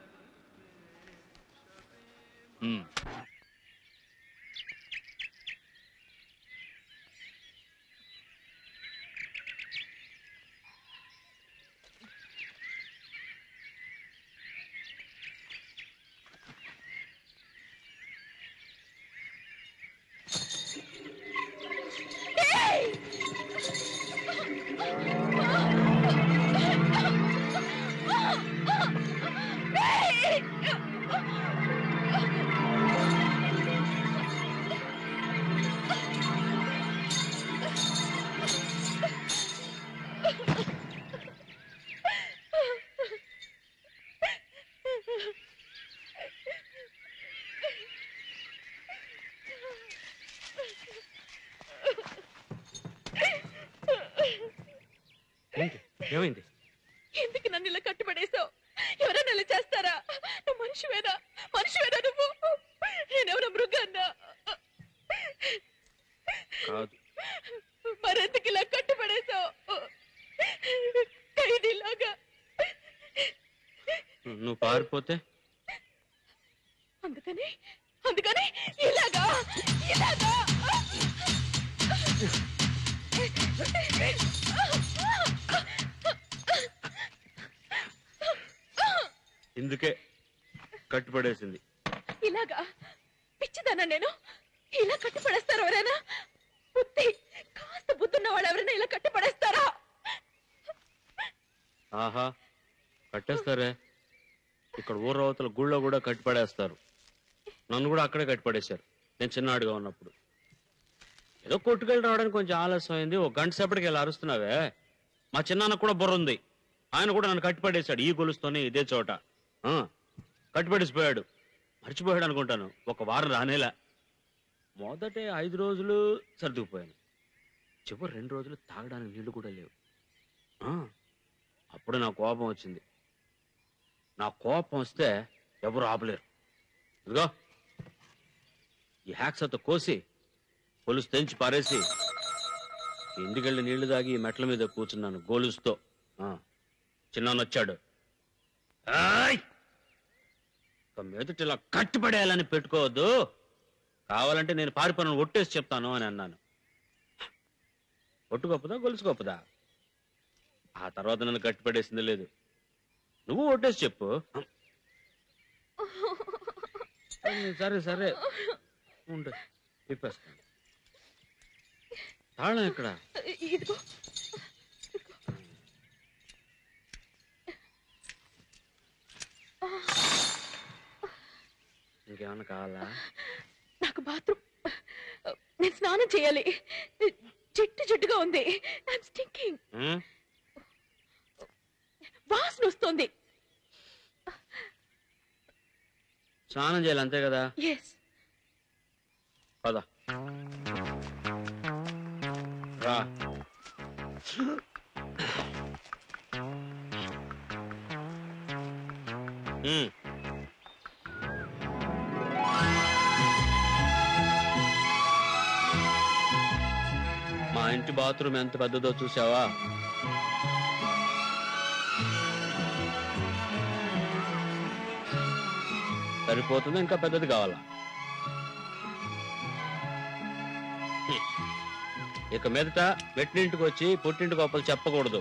ఏమైంది? ఎందుకు నన్ను ఇలా కట్టుబడేశావు? ఎవరైనా ఇలా చేస్తారా? నువ్వు మనిషివేనా? మనిషివేనా నువ్వు? నేనెవరో మృగాన్నా? కాదు. మరెందుకు ఇలా కట్టుబడేశావు? ఖైదీలాగా. నువ్వు పారిపోతే? అందుకని అందుకని ఇలాగా ఇలాగా ఇందుకే కట్టుపడేసింది. ఇలాగా పిచ్చిదానా నేను? ఇలా కట్టిపడేస్తారు ఎవరైనా? బుద్ధి కాస్త బుద్ధున్న వాళ్ళు ఎవరైనా ఇలా కట్టిపడేస్తారా? ఆహా, కట్టేస్తారే. ఇక్కడ ఊరవతల గుళ్ళో కూడా కట్టిపడేస్తారు. నన్ను కూడా అక్కడే కట్టిపడేశారు నేను చిన్నాడుగా ఉన్నప్పుడు. ఏదో కొట్టుకెళ్ళి రావడానికి కొంచెం ఆలస్యం అయింది. ఒక గంట సేపటికి ఇలా అరుస్తున్నావే. మా చిన్నాన్న కూడా బుర్ర ఉంది. ఆయన కూడా నన్ను కట్టిపడేశాడు ఈ గొలుస్తోనే ఇదే చోట. కట్టిపడేసిపోయాడు. మర్చిపోయాడు అనుకుంటాను. ఒక వారం రానేలా. మొదటే 5 రోజులు సర్దుకుపోయాను. చివరి 2 రోజులు తాగడానికి నీళ్లు కూడా లేవు. అప్పుడు నా కోపం వచ్చింది. నా కోపం వస్తే ఎవరు ఆపలేరు. ఇదిగో ఈ హ్యాక్సతో కోసి పొలుసు తెంచి పారేసి ఇంటికెళ్ళి నీళ్లు తాగి ఈ మెట్ల మీద కూర్చున్నాను గోలుస్తో. చిన్నానొచ్చాడు. మీదటి ఇలా కట్టిపడేయాలని పెట్టుకోవద్దు, కావాలంటే నేను పారిపోయిన ఒట్టేసి చెప్తాను అని అన్నాను. ఒట్టు గొప్పదా గొలుసు గొప్పదా? ఆ తర్వాత నన్ను కట్టిపడేసింది లేదు. నువ్వు ఓటేసి చెప్పు. సరే సరే ఉండు, తిప్పేస్తాను. తాళం ఎక్కడ? ఇదిగో. ఇంకేమన్నా కావాలా? నాకు బాత్రూమ్, నేను స్నానం చేయాలి. జిడ్డుగా ఉంది. I'm stinking. వాసన వస్తుంది. స్నానం చేయాలి అంతే కదా? ఎస్. పద రా. మా ఇంటి బాత్రూమ్ ఎంత పెద్దదో చూసావా? సరిపోతుంది, ఇంకా పెద్దది కావాలా? ఇక మీదట వెట్టింటికి వచ్చి పుట్టింటి గొప్పలు చెప్పకూడదు.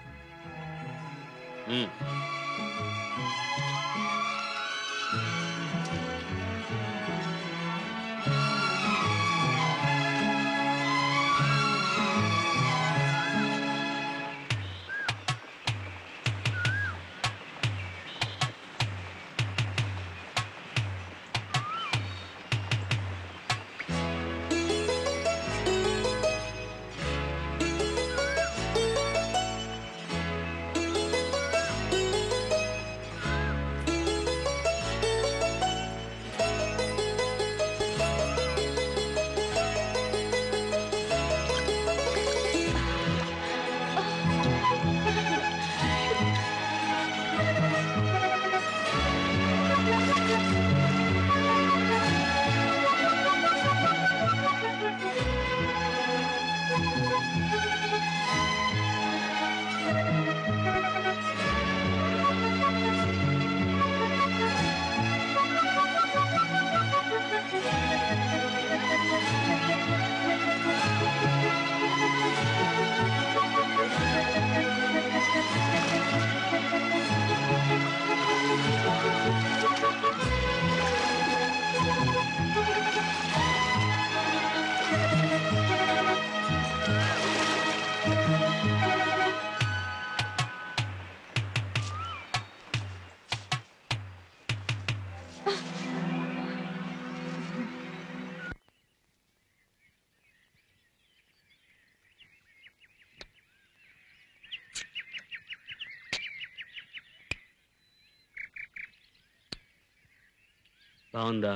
బాగుందా?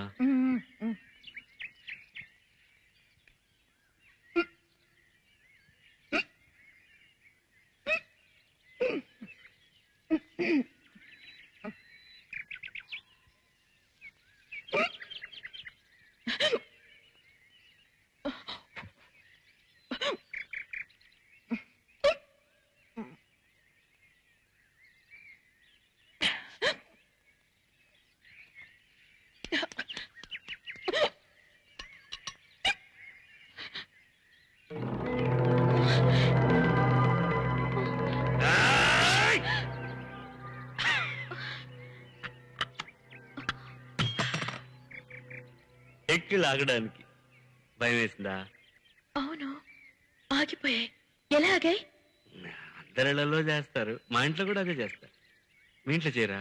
ఎక్కి లాగడానికి భయం వేసిందా? అవును, ఆగిపోయాయి. ఎలా ఆగాయి? అందరిలో చేస్తారు, మా ఇంట్లో కూడా అదే చేస్తారు. మీ ఇంట్లో చేయరా?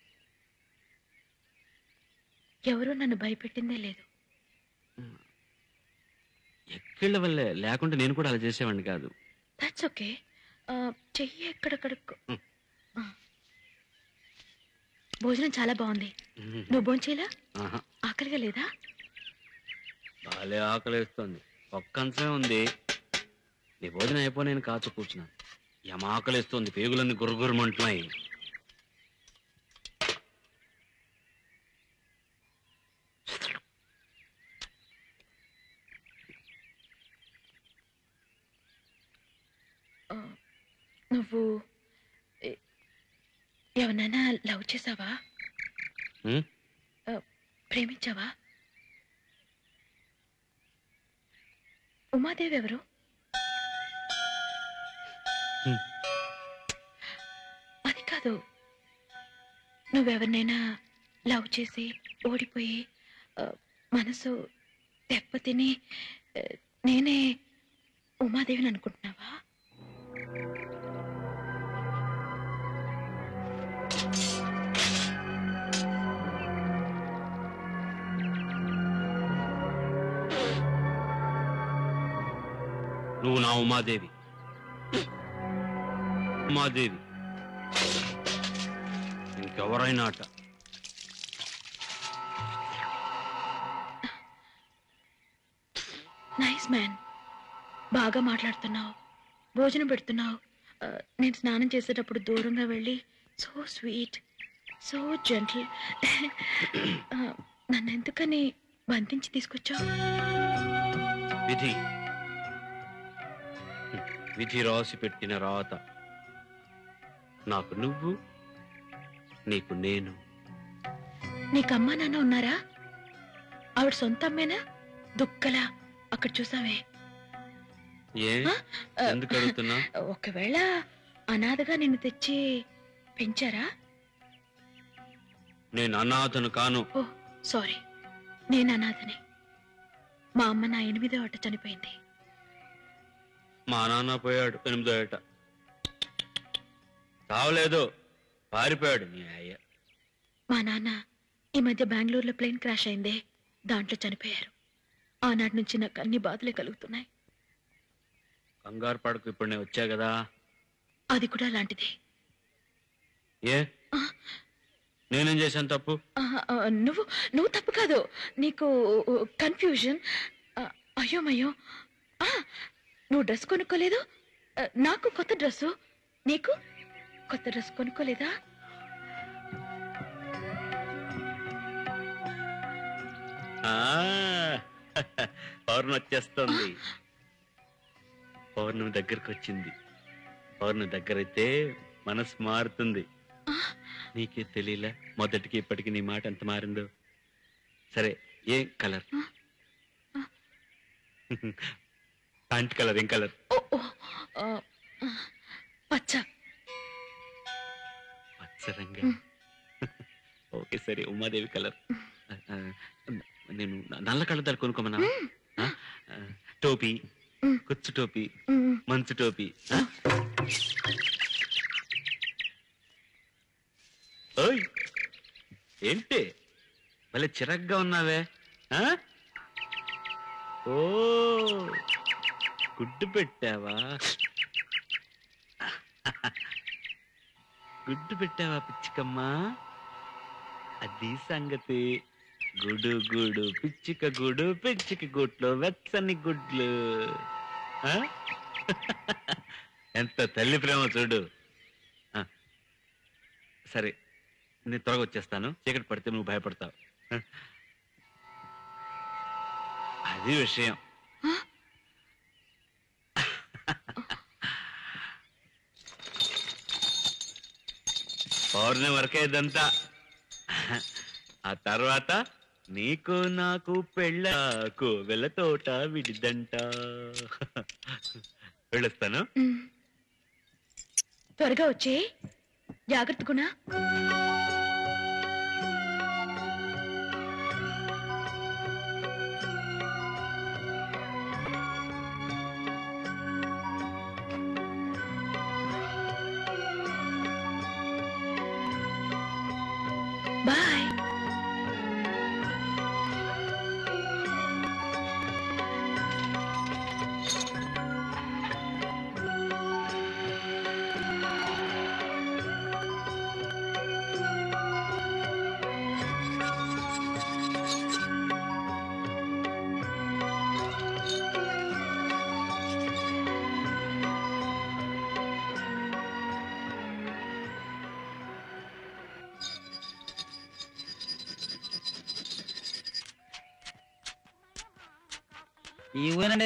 ఎవరూ నన్ను భయపెట్టిందే లేదు. ఎక్కిళ్ళ వల్లే, లేకుంటే నేను కూడా అలా చేసేవాడిని కాదు. That's okay. చెయ్యి ఎక్కడెక్కడికో. భోజనం చాలా బాగుంది. నువ్వు భోంచేలా? ఆకలిగా లేదా? బాలే ఆకలిస్తుంది, ఒక్కంచే ఉంది. నీ భోజనం అయిపో, నేను కాచు కూర్చున్నాను. ఏం ఆకలిస్తుంది, పేగులన్నీ గురుగురుమంటున్నాయి. నువ్వు ఎవరైనా లవ్ చేసావా? ప్రేమించావా? ఉమాదేవి ఎవరు? అది కాదు, నువ్వెవరినైనా లవ్ చేసి ఓడిపోయి మనసు దెబ్బతిని నేనే ఉమాదేవిని అనుకుంటున్నావా? నువ్వు నా ఉమాదేవి. ఉమాదేవి ఇంకెవరైనా అట. నైస్ మ్యాన్, బాగా మాట్లాడుతున్నావు, భోజనం పెడుతున్నావు. నేను స్నానం చేసేటప్పుడు దూరంగా వెళ్ళి సో స్వీట్, సో జెంటల్. నన్ను ఎందుకని బంధించి తీసుకొచ్చావు? విధి విధి రాసి పెట్టిన రాత. నాకు నువ్వు, నీకు నేను. నీకమ్మా నాన్న ఉన్నారా? ఆవిడ సొంత అమ్మేనా? దుక్కలా అక్కడ చూసావే. ఏ ఎందుకు అడుగుతున్నా? ఒకవేళ అనాథగా నిన్ను తెచ్చి పెంచారా? నేను అనాథను కాను. ఓ సారీ, నేను అనాథని. మా అమ్మ నా 8వ ఏట చనిపోయింది. మా నాన్న పోయాడు 8వ ఏట. తావలేదు, పారిపోయాడు నీ అయ్య. మా నాన్న ఈ మధ్య బెంగళూరులో ప్లేన్ క్రాష్ అయిందే, దాంట్లో చనిపోయారు. ఆనాటి నుంచి నాకు అన్ని బాధలే కలుగుతున్నాయి. కంగారు పడకు, ఇప్పుడు నేను వచ్చా కదా. అది కూడా అలాంటిదే. ఏ నేనేం చేశాను తప్పు? నువ్వు తప్పు కాదు, నీకు కన్ఫ్యూజన్, అయ్యోమయ్యో. నువ్వు డ్రెస్ కొనుక్కోలేదు, నాకు కొత్త డ్రెస్సు, నీకు కొత్త డ్రెస్ కొనుక్కోలేదా? పౌర్ణమి వచ్చేస్తుంది. పౌర్ణమి దగ్గరకు వచ్చింది. పౌర్ణమి దగ్గరైతే మనసు మారుతుంది. నీకే తెలియలే మొదటికి ఇప్పటికి నీ మాట ఎంత మారిందో. సరే, ఏం కలర్? ప్యాంట్ కలర్ ఏం కలర్? పచ్చ. పచ్చ రంగు. ఓకే సరే, ఉమాదేవి కలర్. నేను నల్ల కళ్ళద్దాలు కొనుక్కోమన్నా? టోపీ, కుచ్చు టోపీ, మంచు టోపీ. ఓయ్ ఏంటి భలే చిరగ్గా ఉన్నావే? ఓ గుడ్డు పెట్టావా? గుడ్డు పెట్టావా పిచ్చికమ్మా? అది సంగతి. గుడు గుడు పిచ్చిక గుడు, పిచ్చిక గుడ్లు వెచ్చని గుడ్లు. ఎంత తల్లి ప్రేమ చూడు. సరే, నేను త్వరగా వచ్చేస్తాను. చీకటి పడితే నువ్వు భయపడతావు. అది విషయం. పౌర్ణమి వరకే ఇదంతా. ఆ తర్వాత నీకు నాకు పెళ్ళకు వెళ్ళ తోట విడిదంట. వెళ్ళొస్తాను. త్వరగా వచ్చే, జాగ్రత్త గుణ. బాయ్. ఈ ఊరేనండి?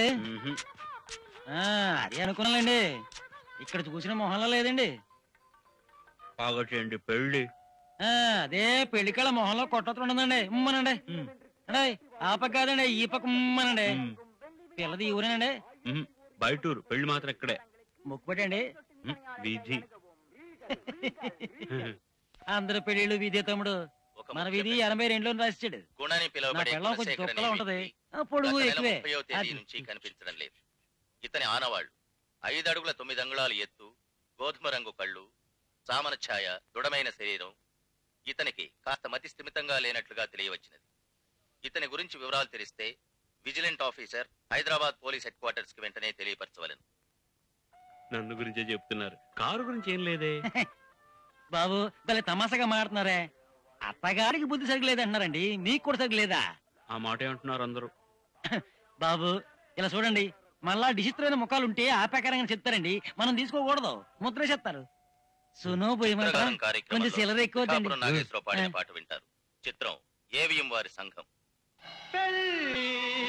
అదే అనుకున్నానండి, ఇక్కడ చూసిన మొహంలో లేదండి. పాగొట్టండి పెళ్ళి. అదే పెళ్లి కళ మొహంలో కొట్టతుండదండి. ఉమ్మనండి అంటే ఆ పక్క కాదండి, ఈ పక్క ఉమ్మనండి. పిల్లది ఈ ఊరేనండి? బయటూరు. పెళ్లి మాత్రం ఇక్కడే. మొక్కుబట్టండి. వీధి. అందరు పెళ్ళిళ్ళు వీధే తమ్ముడు. మన వీధి 82లో రాసిచ్చాడు. గుణని పిలువబడే కొంచెం గుణశేఖర్ తొక్కలా అనే ఉంటది, వ్యక్తి పొడుగు గత నెల ఎక్కువే. 30వ తేదీ నుంచి కనిపించడం లేదు. ఇతని ఆనవాళ్లు 5 అడుగుల 9 అంగుళాలు ఎత్తు, గోధుమ రంగు కళ్ళు, సామన ఛాయ, దృఢమైన శరీరం. ఇతనికి కాస్త మతి స్థిమితంగా లేనట్లుగా తెలియవచ్చినది. ఇతని గురించి వివరాలు తెలిస్తే vigilant officer Hyderabad police headquarters కి వెంటనే తెలియపరచవలను. నన్ను గురించే చెప్తున్నారు, కారు గురించి ఏం లేదే. బాబు భలే తమాషాగా మాట్లాడుతున్నారే. అత్తగారికి బుద్ధి సరిగలేదంటున్నారండి, మీకు కూడా సరిగలేదా? ఆ మాట ఏమంటున్నారు అందరూ? బాబు ఇలా చూడండి, మళ్ళా డిజిత్రమైన ముఖాలు ఉంటే ఆ ప్రకారంగా చెప్తారండి, మనం తీసుకోకూడదు, ముద్ర చెప్తారు. సునో పోయి చిత్రగానం కొంచెం కార్యక్రమంలో చిల్లర ఎక్కువ పిఠాపురం నాగేశ్వరరావు పాడిన పాట వింటారు. చిత్రం ఏవిఎం వారి సంఘం. పెళ్ళి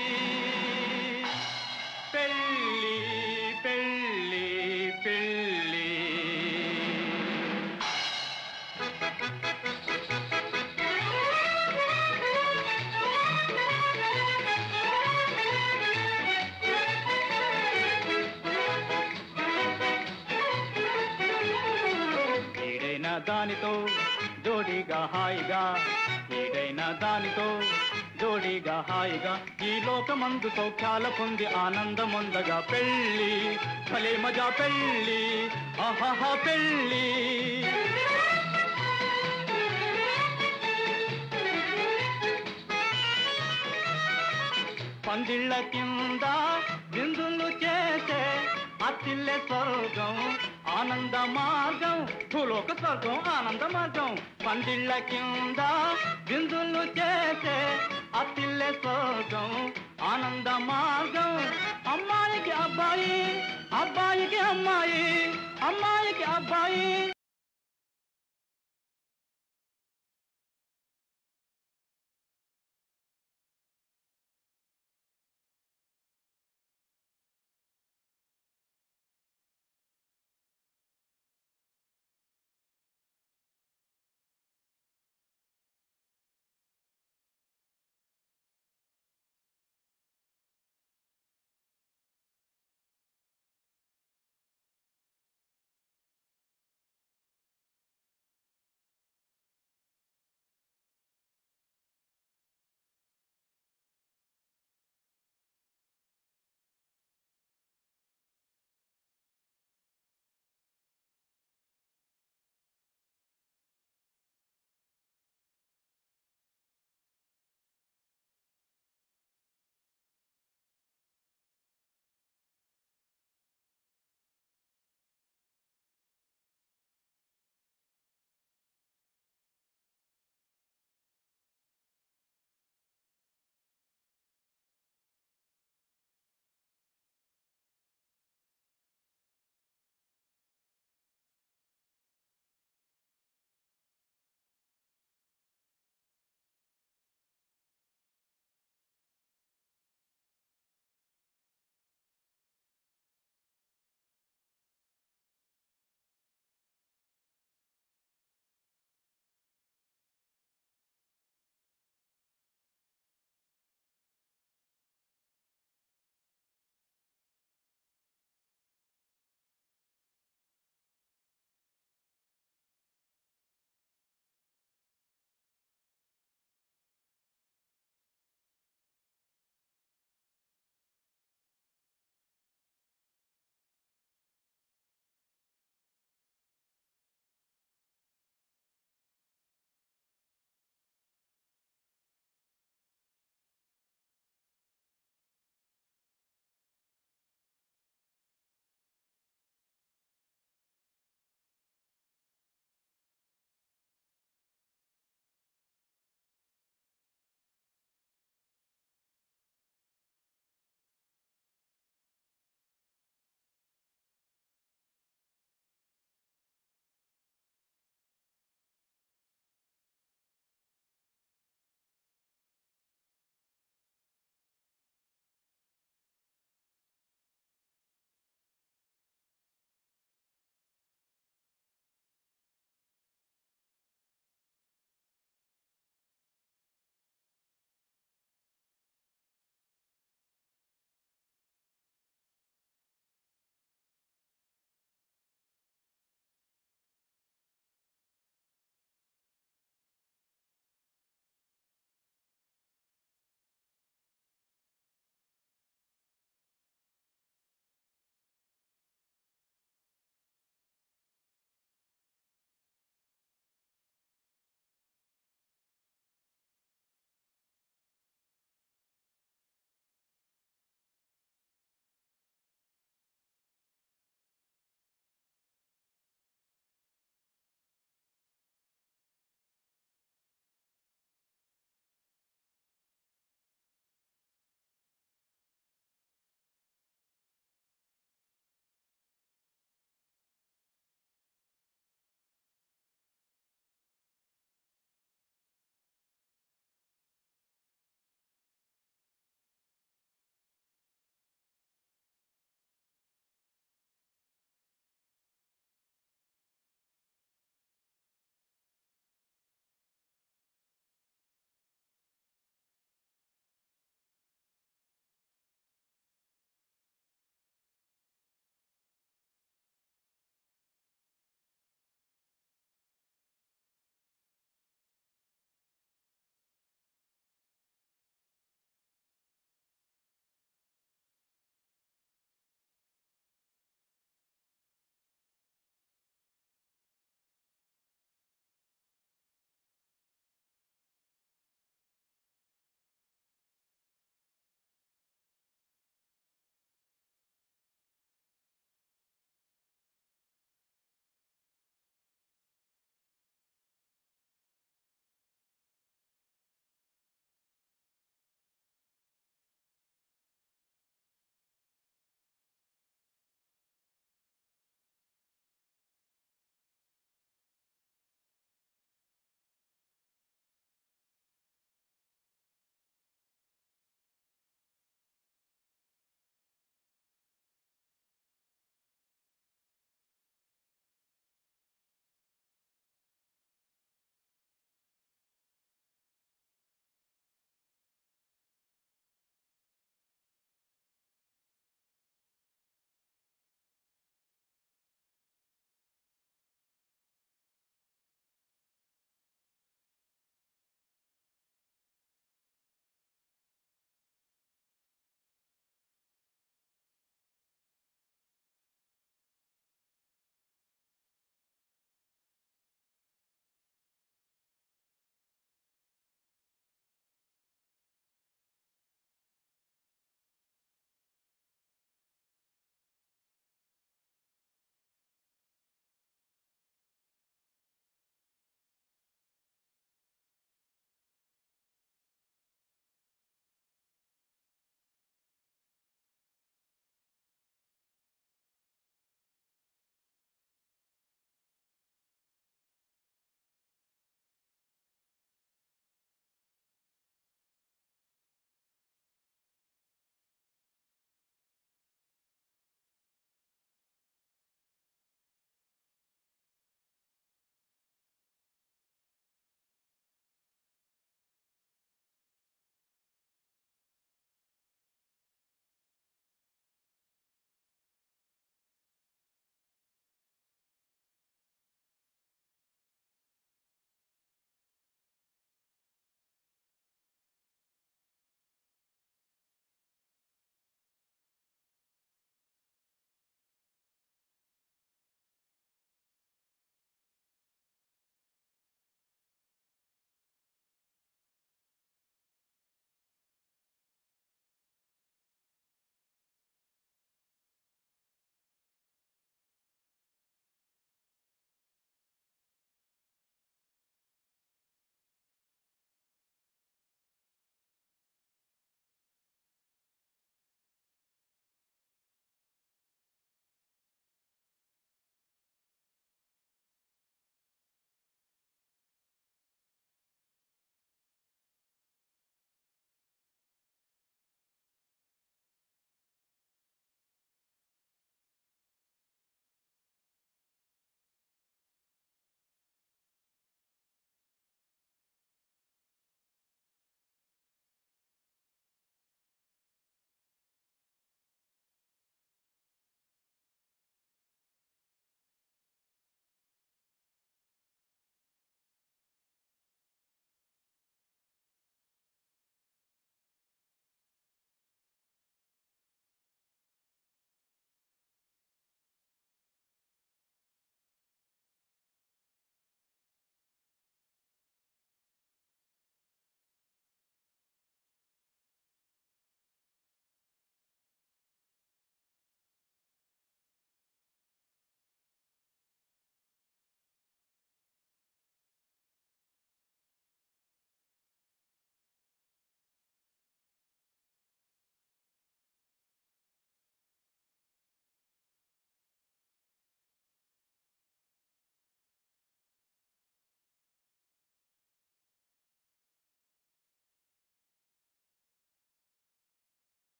పెళ్ళి పెళ్ళి పెళ్ళి ఏడైనా దానితో జోడిగా హాయిగా, ఏడైనా దానితో జోడిగా హాయిగా, ఈ లోకమందు సౌఖ్యాల పొంది ఆనందముందగా పెళ్ళి భలే మజా పెళ్ళి, ఆహాహా పెళ్ళి. పందిళ్ళ కింద విందులు చేసే అతిల్లే స్వర్గం ఆనంద మార్గం, భూలోక స్వర్గం ఆనంద మార్గం. పందిళ్ళ కింద విందులు చేసే అతిల్లే స్వర్గం ఆనంద మార్గం. అమ్మాయికి అబ్బాయి, అబ్బాయికి అమ్మాయి, అమ్మాయికి అబ్బాయి.